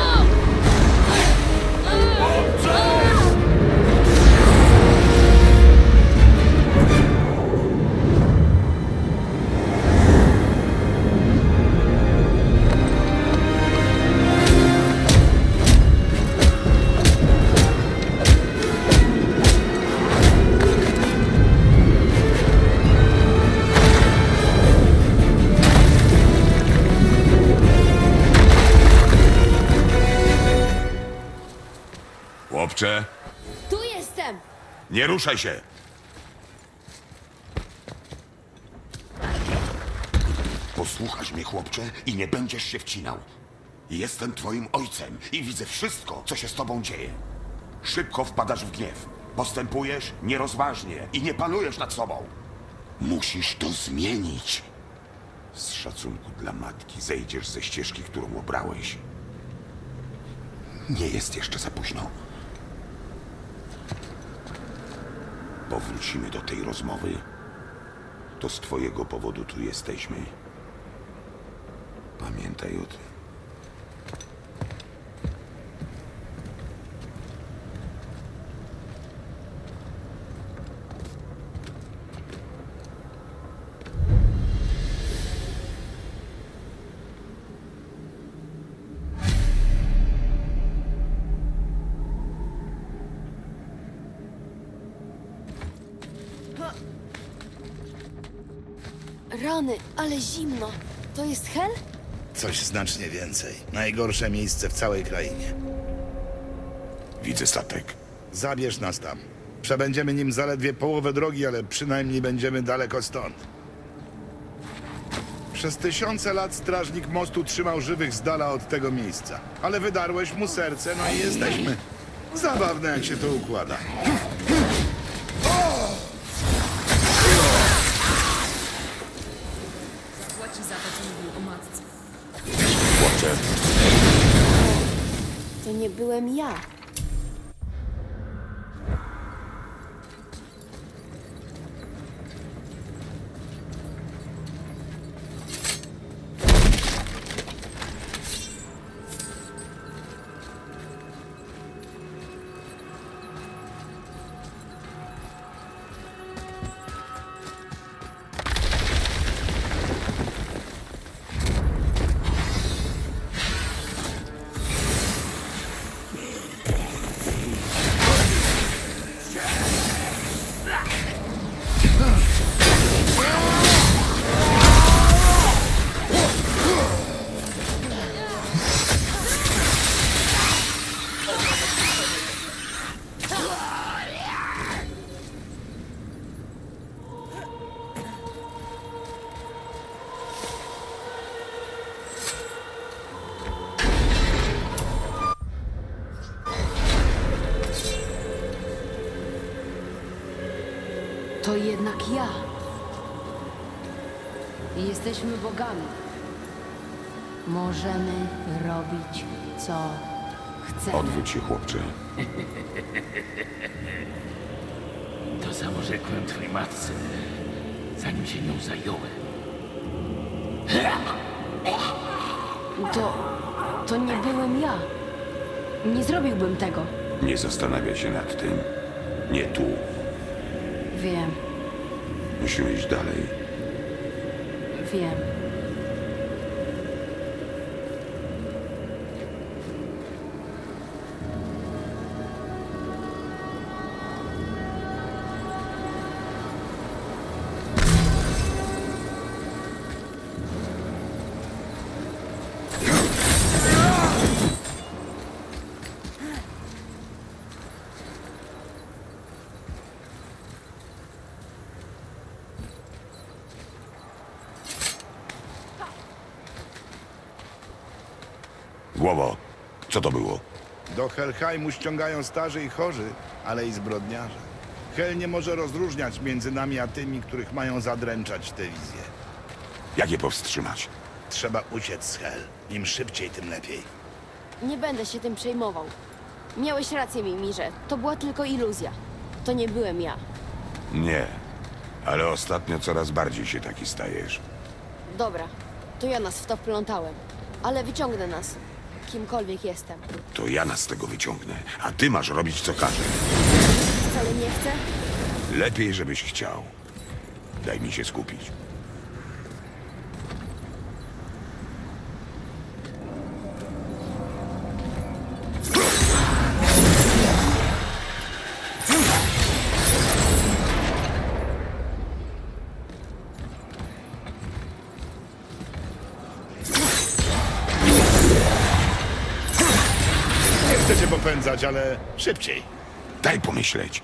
Chłopcze, Tu jestem! nie ruszaj się! Posłuchasz mnie, chłopcze, i nie będziesz się wcinał. Jestem twoim ojcem i widzę wszystko, co się z tobą dzieje. Szybko wpadasz w gniew. Postępujesz nierozważnie i nie panujesz nad sobą. Musisz to zmienić. Z szacunku dla matki zejdziesz ze ścieżki, którą obrałeś. Nie jest jeszcze za późno. Powrócimy do tej rozmowy. To z twojego powodu tu jesteśmy. Pamiętaj o tym. Rany, ale zimno. To jest Hel? Coś znacznie więcej. Najgorsze miejsce w całej krainie. Widzę statek. Zabierz nas tam. Przebędziemy nim zaledwie połowę drogi, ale przynajmniej będziemy daleko stąd. Przez tysiące lat strażnik mostu trzymał żywych z dala od tego miejsca. Ale wydarłeś mu serce, no i jesteśmy. Zabawne, jak się to układa. Zapłaci za to, co mówił o matce. Chłopcze, To nie byłem ja. To jednak ja. Jesteśmy bogami. Możemy robić, co chcemy. odwróć się, chłopcze. To samo rzekłem twojej matce, zanim się nią zająłem. To... to nie byłem ja. Nie zrobiłbym tego. Nie zastanawia się nad tym. Nie tu. Wiem, Musimy iść dalej. wiem. Głowo, co to było? Do Helheimu ściągają starzy i chorzy, ale i zbrodniarze. Hel nie może rozróżniać między nami a tymi, których mają zadręczać te wizje. Jak je powstrzymać? Trzeba uciec z Hel. Im szybciej, tym lepiej. Nie będę się tym przejmował. Miałeś rację, Mimirze. To była tylko iluzja. To nie byłem ja. Nie, ale ostatnio coraz bardziej się taki stajesz. Dobra, to ja nas w to wplątałem. Ale wyciągnę nas, kimkolwiek jestem. To ja nas z tego wyciągnę, a ty masz robić co każę. Wcale nie chcę? Lepiej, żebyś chciał. Daj mi się skupić. Nie chcę cię popędzać, ale szybciej. Daj pomyśleć.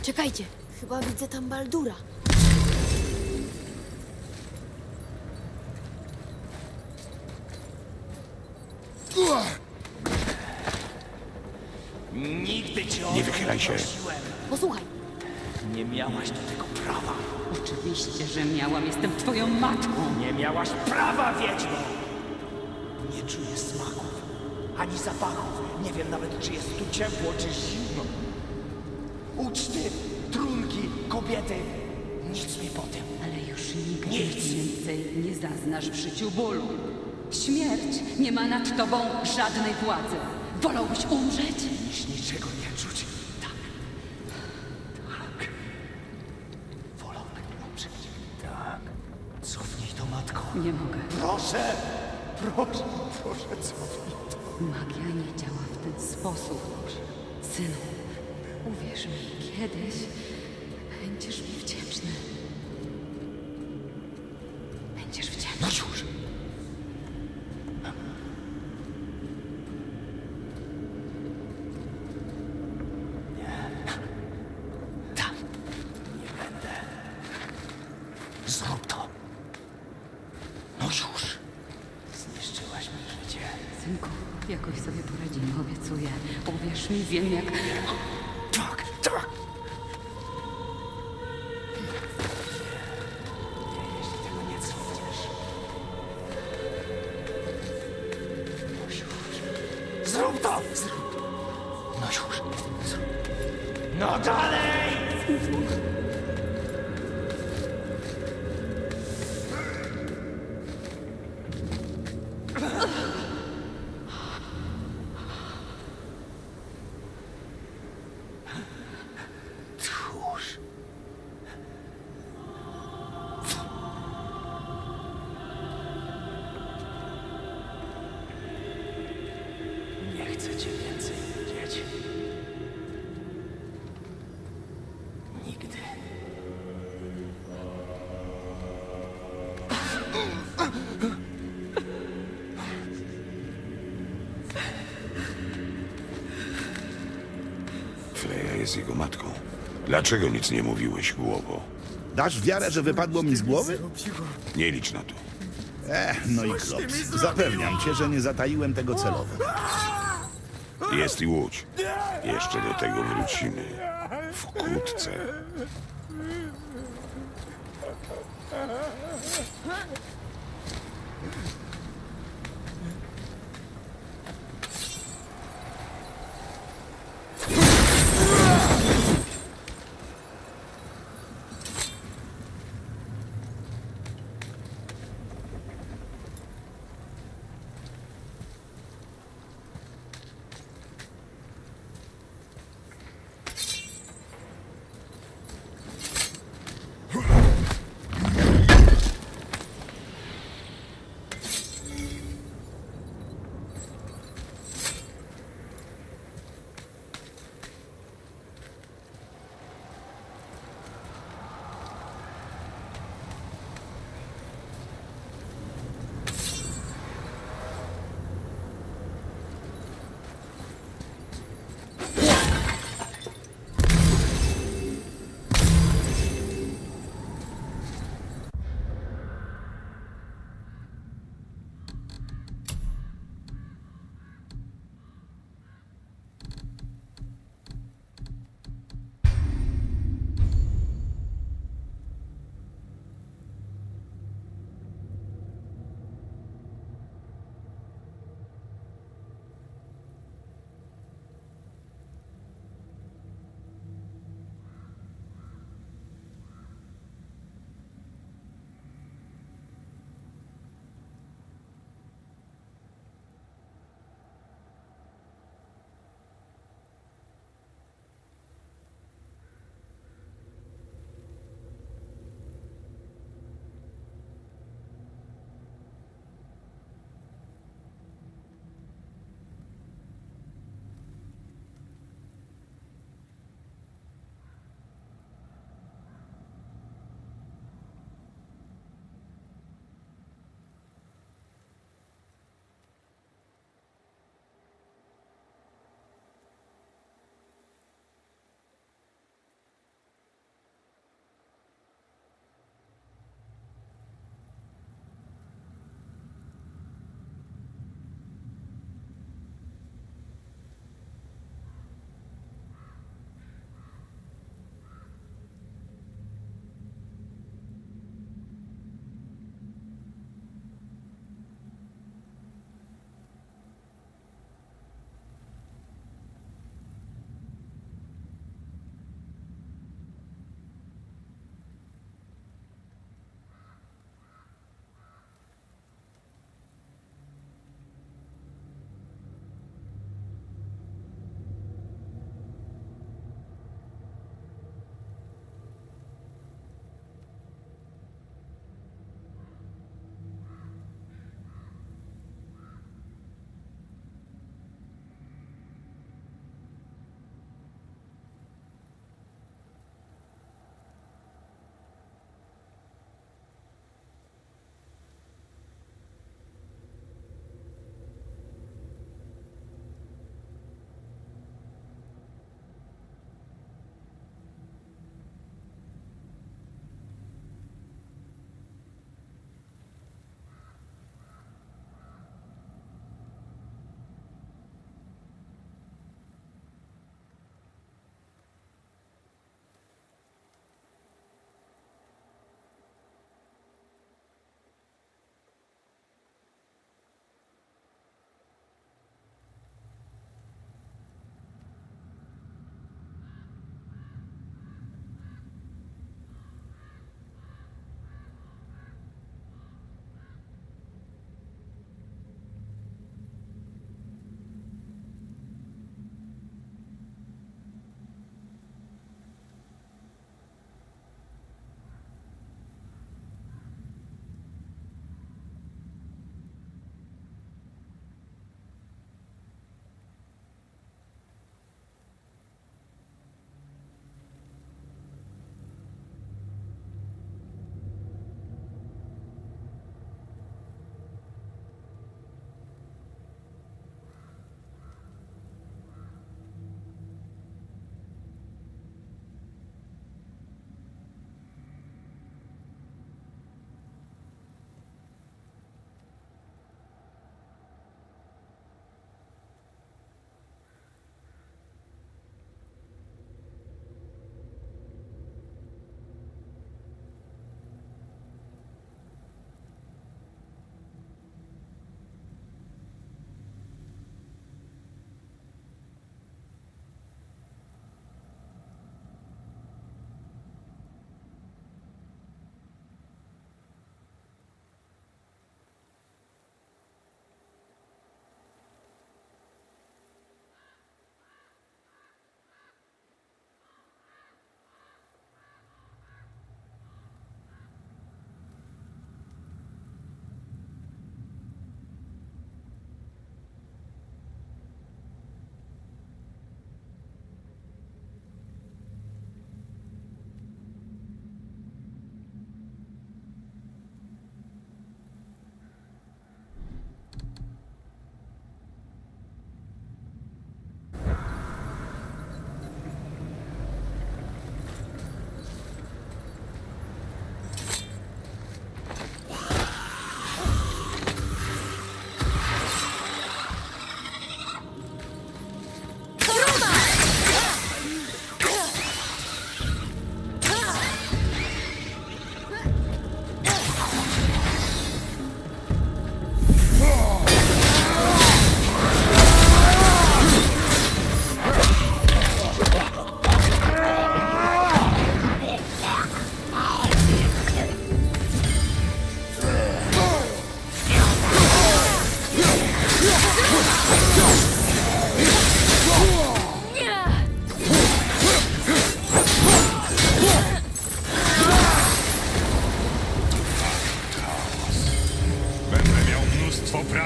Czekajcie, chyba widzę tam Baldura. Nigdy cię o Nie to wychylaj się. prosiłem. Posłuchaj, Nie miałaś do tego prawa. Oczywiście, że miałam. Jestem twoją matką. Nie miałaś prawa, wiedźmo! Nie czuję smaków, ani zapachów. Nie wiem nawet, czy jest tu ciepło, czy zimno. Uczty, trunki, kobiety. Nic mi po tym. Ale już nigdy Nic. więcej nie zaznasz w życiu bólu. Śmierć nie ma nad tobą żadnej władzy. Wolałbyś umrzeć? Niż niczego nie czuć. Tak. Tak. Wolałbym umrzeć. Tak. Cofnij to, matko. Nie mogę. Proszę! Proszę, proszę, cofnij to. Magia nie działa w ten sposób. Synu, uwierz mi, kiedyś będziesz mi wdzięczny. Będziesz wdzięczny. No już! Tak. Nie będę. Zrób to. No już. Zniszczyłaś mi życie. Synku, jakoś sobie poradzimy, obiecuję. Uwierz mi, wiem jak... Tak, tak. Nie, jeśli tego nie cofniesz. No już. Zrób to! Zrób to. No już. Zrób. No dalej! Tchórz. Nie chcę cię więcej widzieć. Nigdy. Freja jest jego matką. Dlaczego nic nie mówiłeś, głowo? Dasz wiarę, że wypadło mi z głowy? Nie licz na to. Eh, no i klops. Zapewniam cię, że nie zataiłem tego celowo. Jest i łódź. Jeszcze do tego wrócimy. Wkrótce.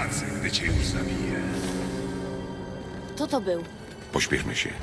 stracę, gdy cię już zabiję. Kto to był? Pośpieszmy się.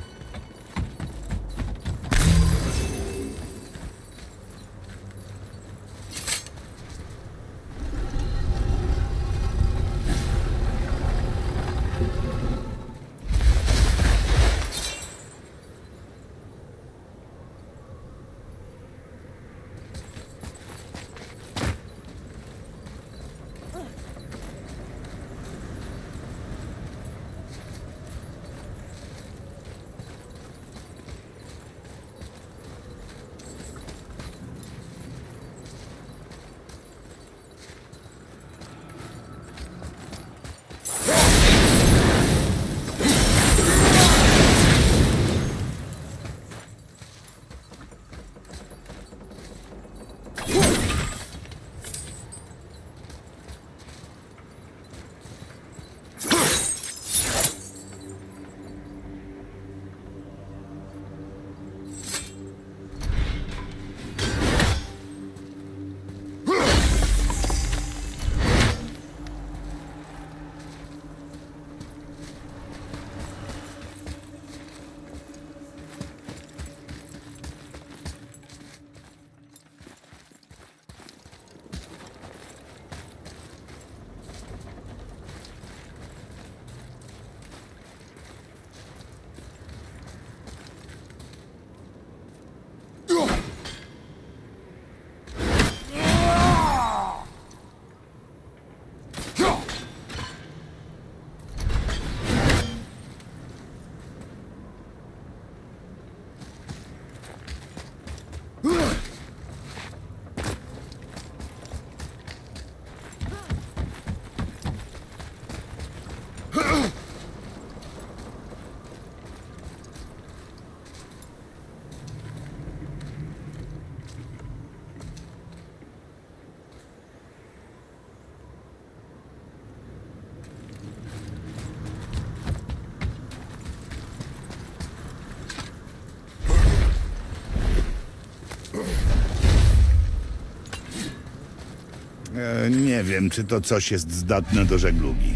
E, nie wiem, czy to coś jest zdatne do żeglugi.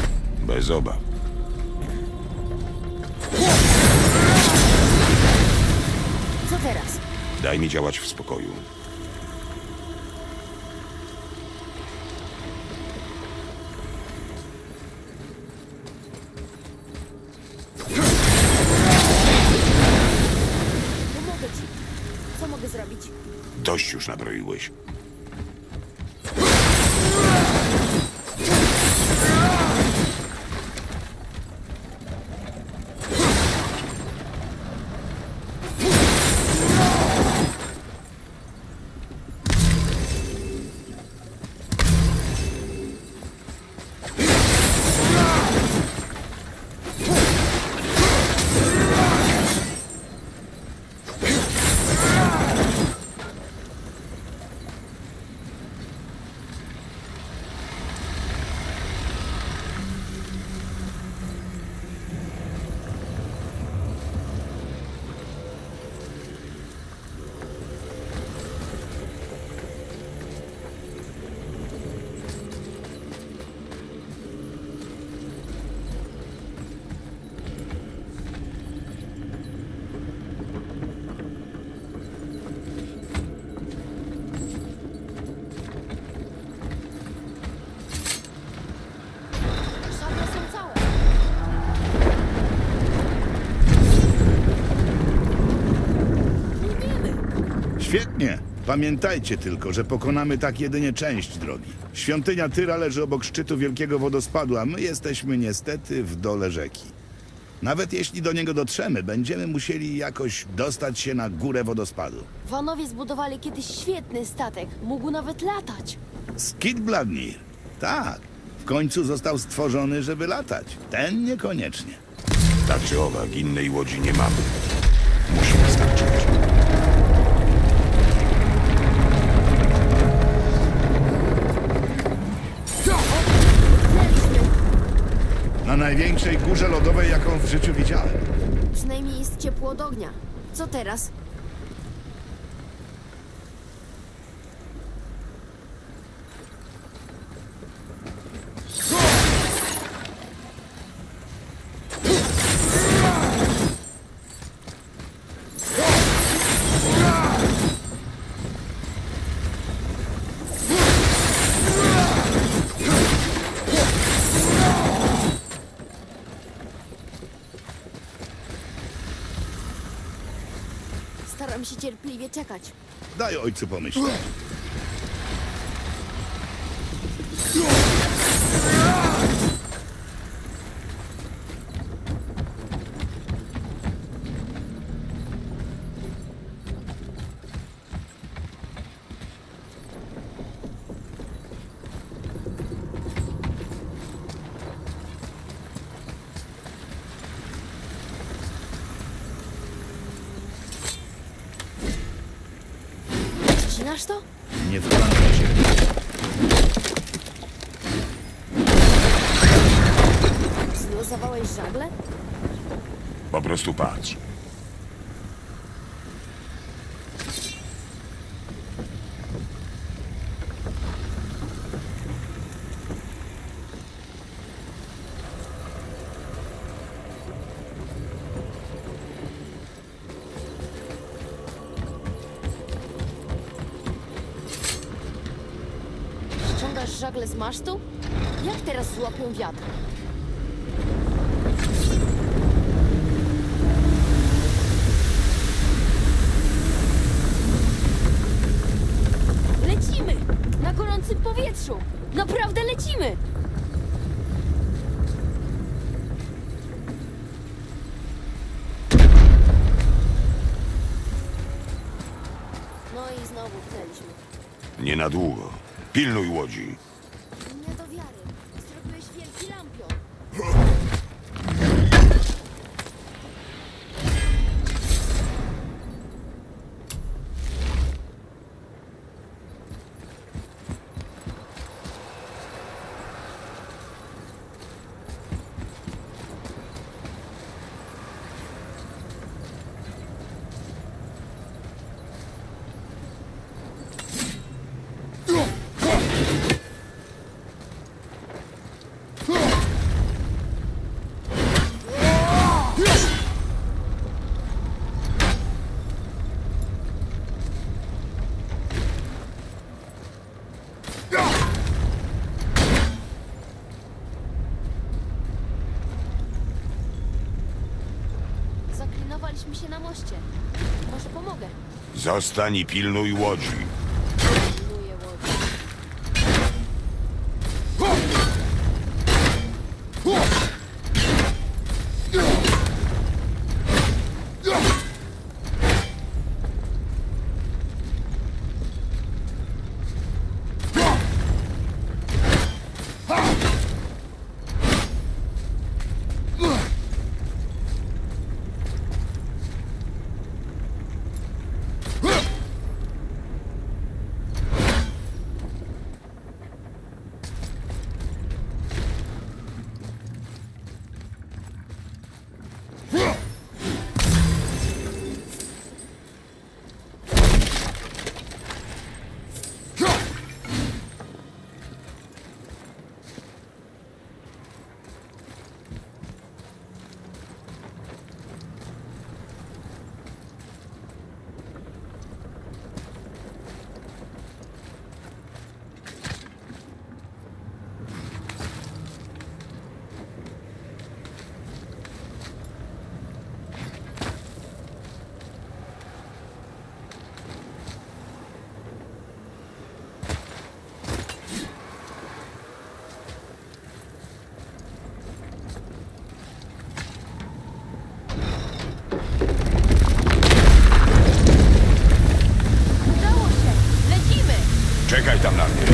Bez obaw. Co teraz? Daj mi działać w spokoju. Pomogę ci. Co mogę zrobić? Dość już nabroiłeś. Szable są całe. Płyniemy. Świetnie. Pamiętajcie tylko, że pokonamy tak jedynie część drogi. Świątynia Tyra leży obok szczytu wielkiego wodospadu, a my jesteśmy niestety w dole rzeki. Nawet jeśli do niego dotrzemy, będziemy musieli jakoś dostać się na górę wodospadu. Wanowie zbudowali kiedyś świetny statek. Mógł nawet latać. Skidbladnir. Tak. W końcu został stworzony, żeby latać. Ten niekoniecznie. Tak czy owak, innej łodzi nie mamy. Musi wystarczyć. Na największej górze lodowej, jaką w życiu widziałem. Przynajmniej jest ciepło od ognia. Co teraz? się cierpliwie czekać. Daj ojcu pomyśleć. Ścinasz to? Nie wtrącaj się. Zluzowałeś żagle? Po prostu patrz. Ściągasz żagle z masztu? Jak teraz złapią wiatr? Lecimy! Na gorącym powietrzu! Naprawdę lecimy! No i znowu pchnęliśmy. Nie na długo. Pilnuj łodzi. Nie do wiary. Zrobiłeś wielki lampion. Zaklinowaliśmy się na moście. Może pomogę. Zostań i pilnuj łodzi. Pilnuję łodzi. Czekaj tam na mnie.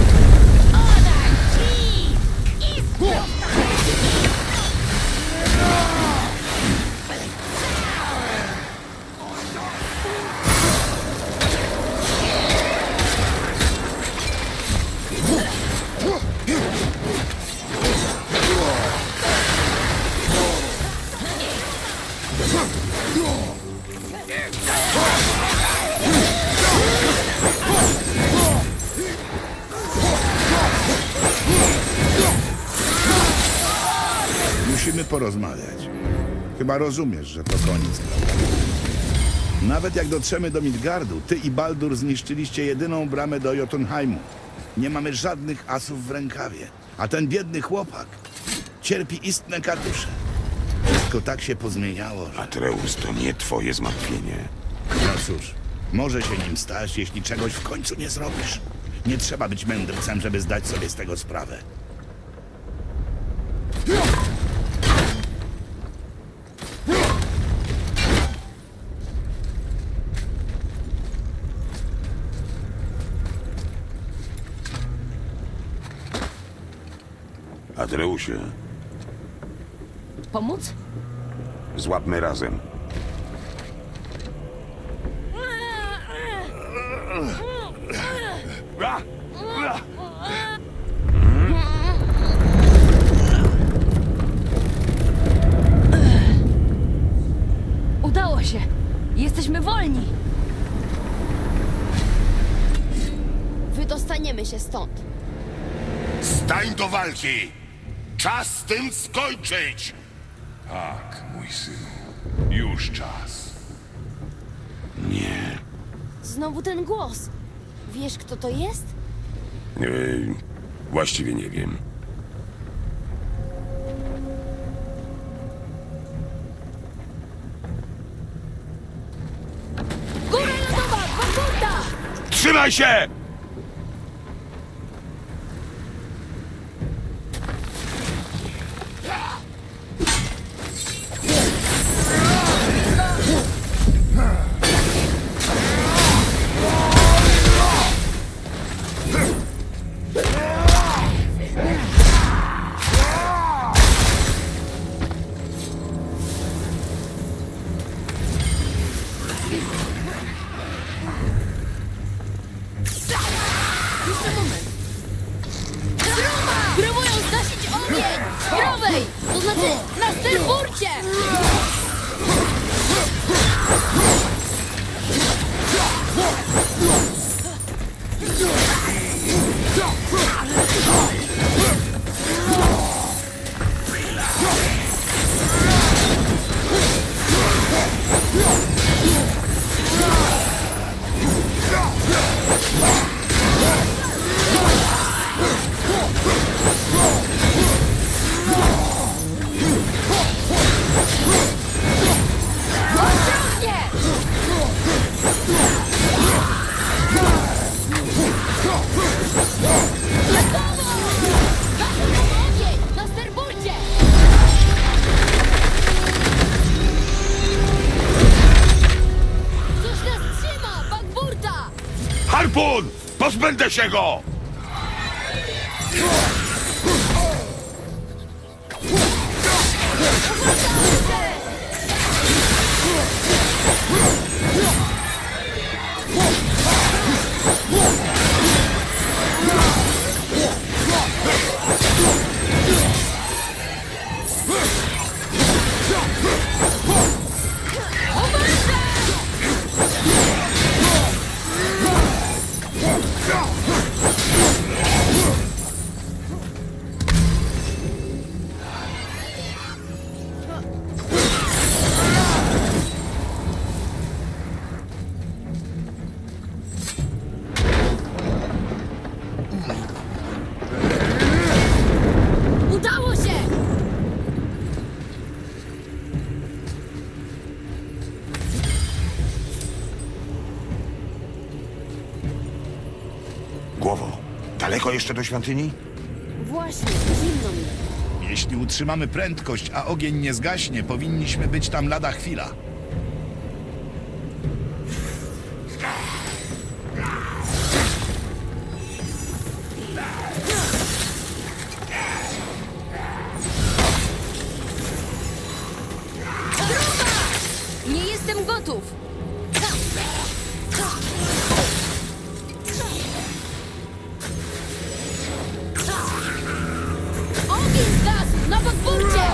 Musimy porozmawiać. Chyba rozumiesz, że to koniec, prawda? Nawet jak dotrzemy do Midgardu, ty i Baldur zniszczyliście jedyną bramę do Jotunheimu. Nie mamy żadnych asów w rękawie. A ten biedny chłopak cierpi istne katusze. Wszystko tak się pozmieniało, że... Atreus, to nie twoje zmartwienie. No cóż, może się nim stać, jeśli czegoś w końcu nie zrobisz. Nie trzeba być mędrcem, żeby zdać sobie z tego sprawę. Atreusie, Pomóc? złapmy razem. Udało się! Jesteśmy wolni! Wydostaniemy się stąd. Stań do walki! Czas z tym skończyć! Tak, mój synu. Już czas. Nie. Znowu ten głos. Wiesz, kto to jest? Ej, właściwie nie wiem. Góra lodowa! Bagurta! Trzymaj się! Próbują zgasić ogień! Z prawej! To znaczy na sterburcie! Ostrożnie! Gotowo! Zasuną ogień! Na sterburcie! Coś nas trzyma! Bagburta! Harpun! Pozbędę się go! Udało się! Głowo, daleko jeszcze do świątyni? Właśnie, zimno mi. Jeśli utrzymamy prędkość, a ogień nie zgaśnie, powinniśmy być tam lada chwila. Nie jestem gotów! Ogień zgasł! Na podwórcie!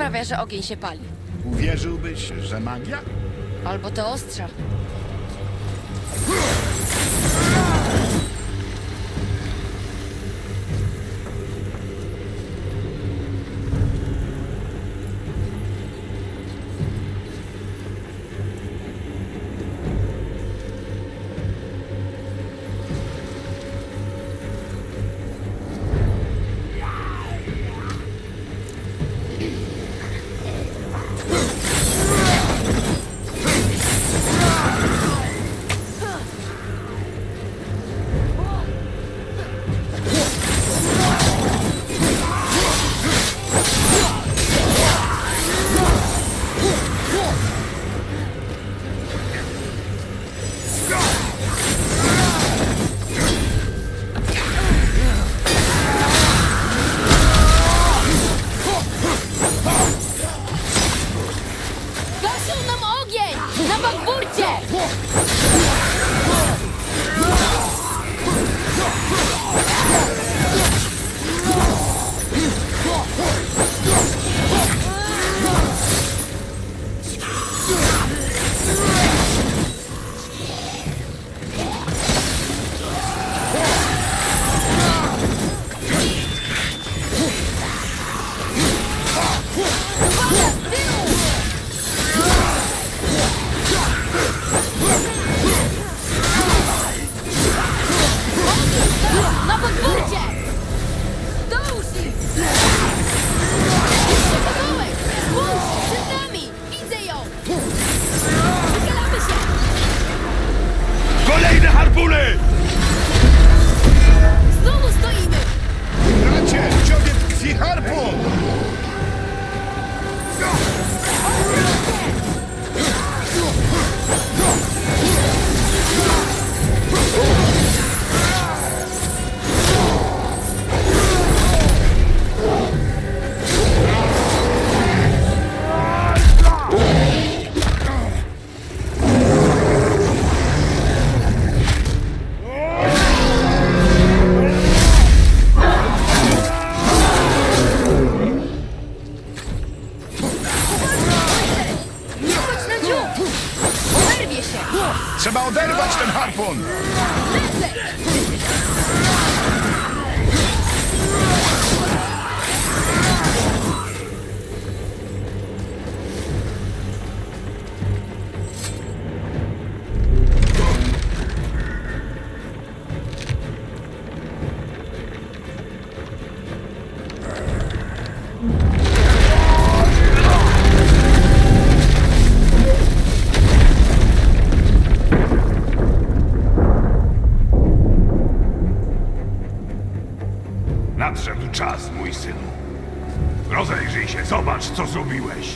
sprawia, że ogień się pali. Uwierzyłbyś, że magia? Albo te ostrza. Gasią nam ogień! Na bagburcie! Na bagburcie! Dołóż ich! Kawałek! Spójrz! Przed nami! Widzę ją! Wychylamy się! Kolejne harpuny! Znowu stoimy! Bracie, w ciebie tkwi harpun! Nie chodź na dziób! Oberwie się! Trzeba oderwać ten harpun! Lecę! Nadszedł czas, mój synu. Rozejrzyj się, zobacz, co zrobiłeś.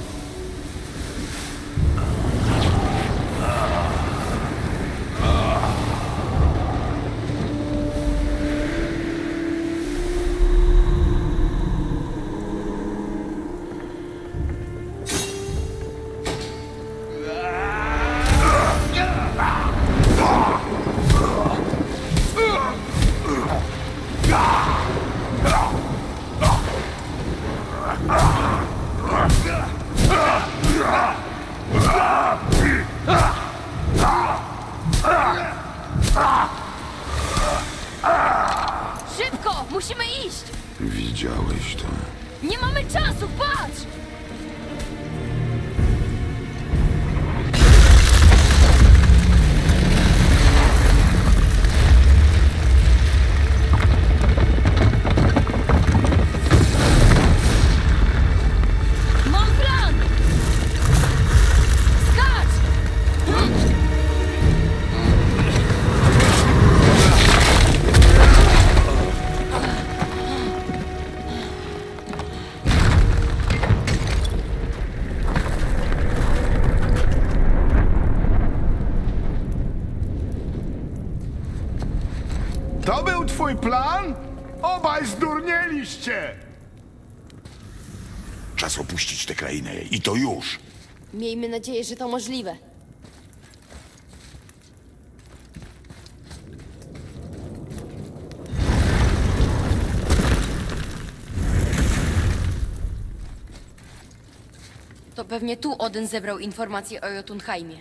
Szybko! Musimy iść! Widziałeś to? Nie mamy czasu, patrz! Mam plan! Skacz! To był twój plan? Obaj zdurnieliście! Czas opuścić tę krainę i to już. Miejmy nadzieję, że to możliwe. to pewnie tu Odyn zebrał informacje o Jotunheimie.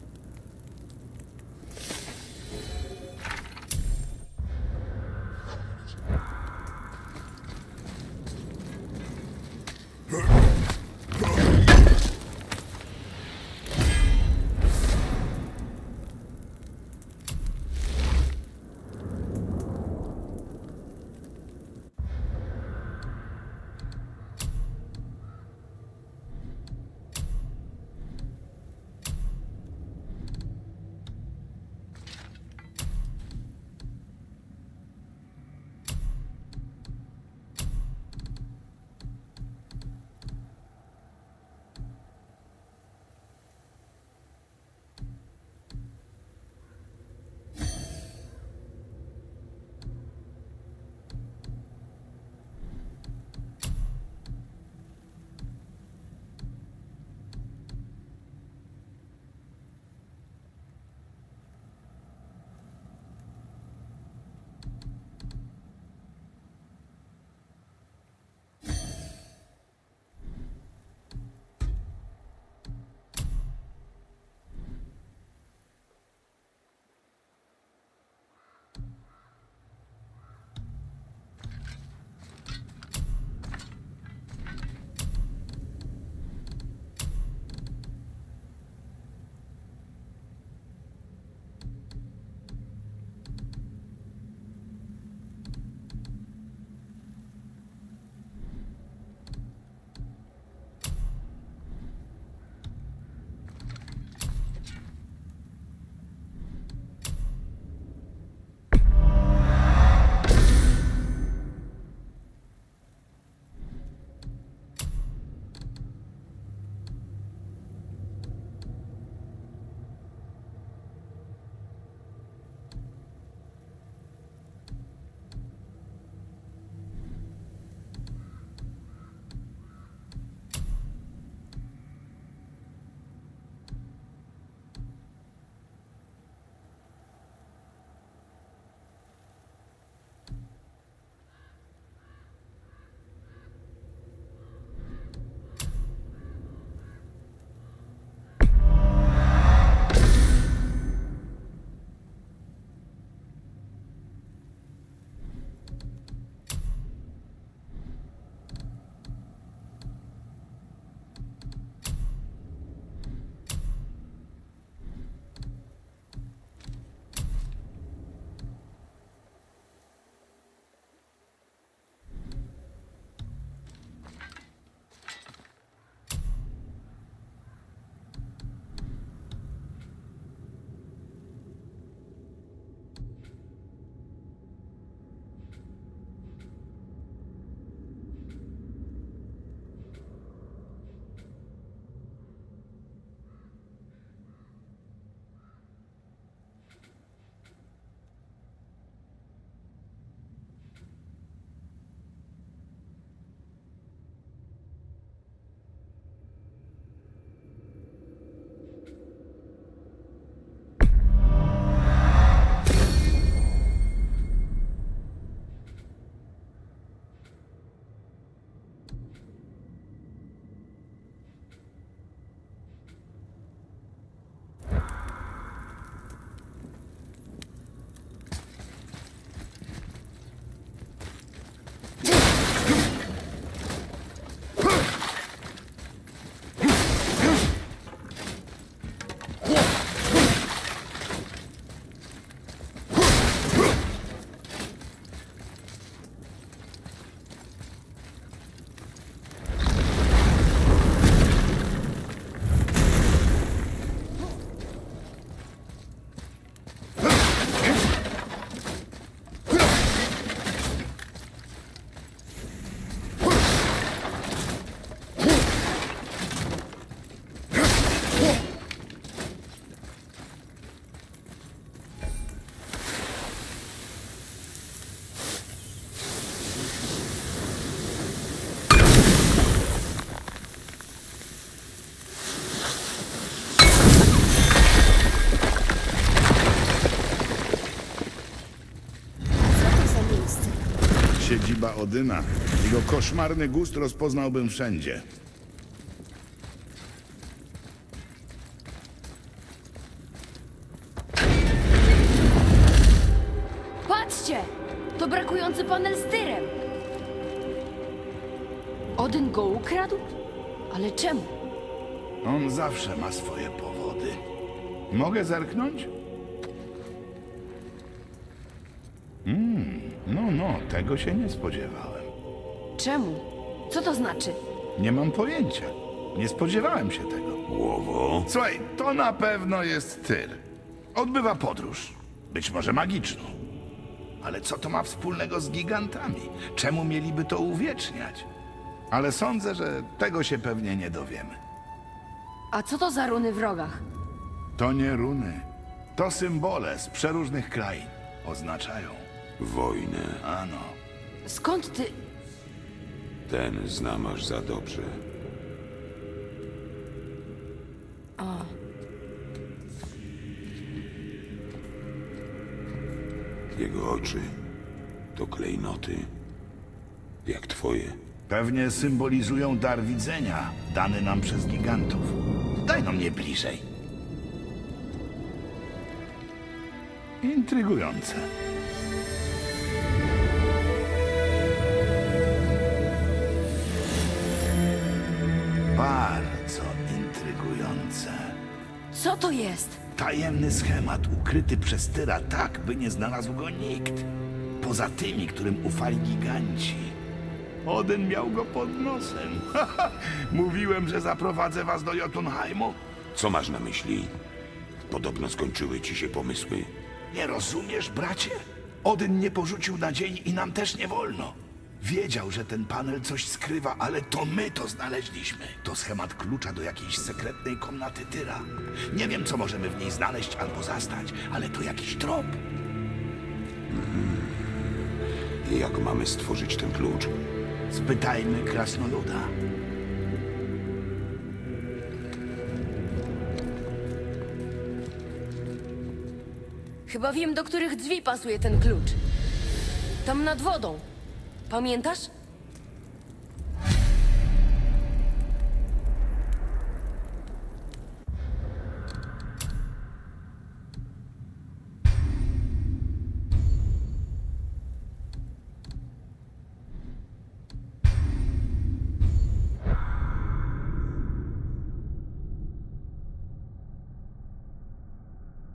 siedziba Odyna. Jego koszmarny gust rozpoznałbym wszędzie. latający panel z tyrem. Odyn go ukradł? Ale czemu? On zawsze ma swoje powody. Mogę zerknąć? Hmm, no, no, tego się nie spodziewałem. Czemu? Co to znaczy? Nie mam pojęcia. Nie spodziewałem się tego. Głowo? Słuchaj, to na pewno jest Tyr. Odbywa podróż. Być może magiczną. Ale co to ma wspólnego z gigantami? Czemu mieliby to uwieczniać? Ale sądzę, że tego się pewnie nie dowiemy. A co to za runy w rogach? To nie runy. To symbole z przeróżnych krain. Oznaczają. Wojnę. Ano. Skąd ty... Ten znam aż za dobrze. Jego oczy to klejnoty, jak twoje. Pewnie symbolizują dar widzenia, dany nam przez gigantów. Daj no mnie bliżej. Intrygujące. Bardzo intrygujące. Co to jest? Tajemny schemat ukryty przez Tyra tak, by nie znalazł go nikt. Poza tymi, którym ufali giganci. Odyn miał go pod nosem. Mówiłem, że zaprowadzę was do Jotunheimu. Co masz na myśli? Podobno skończyły ci się pomysły. Nie rozumiesz, bracie? Odyn nie porzucił nadziei i nam też nie wolno. Wiedział, że ten panel coś skrywa, ale to my to znaleźliśmy. To schemat klucza do jakiejś sekretnej komnaty Tyra. Nie wiem, co możemy w niej znaleźć albo zastać, ale to jakiś trop. I jak mamy stworzyć ten klucz? Spytajmy krasnoluda. Chyba wiem, do których drzwi pasuje ten klucz. Tam nad wodą. Pamiętasz?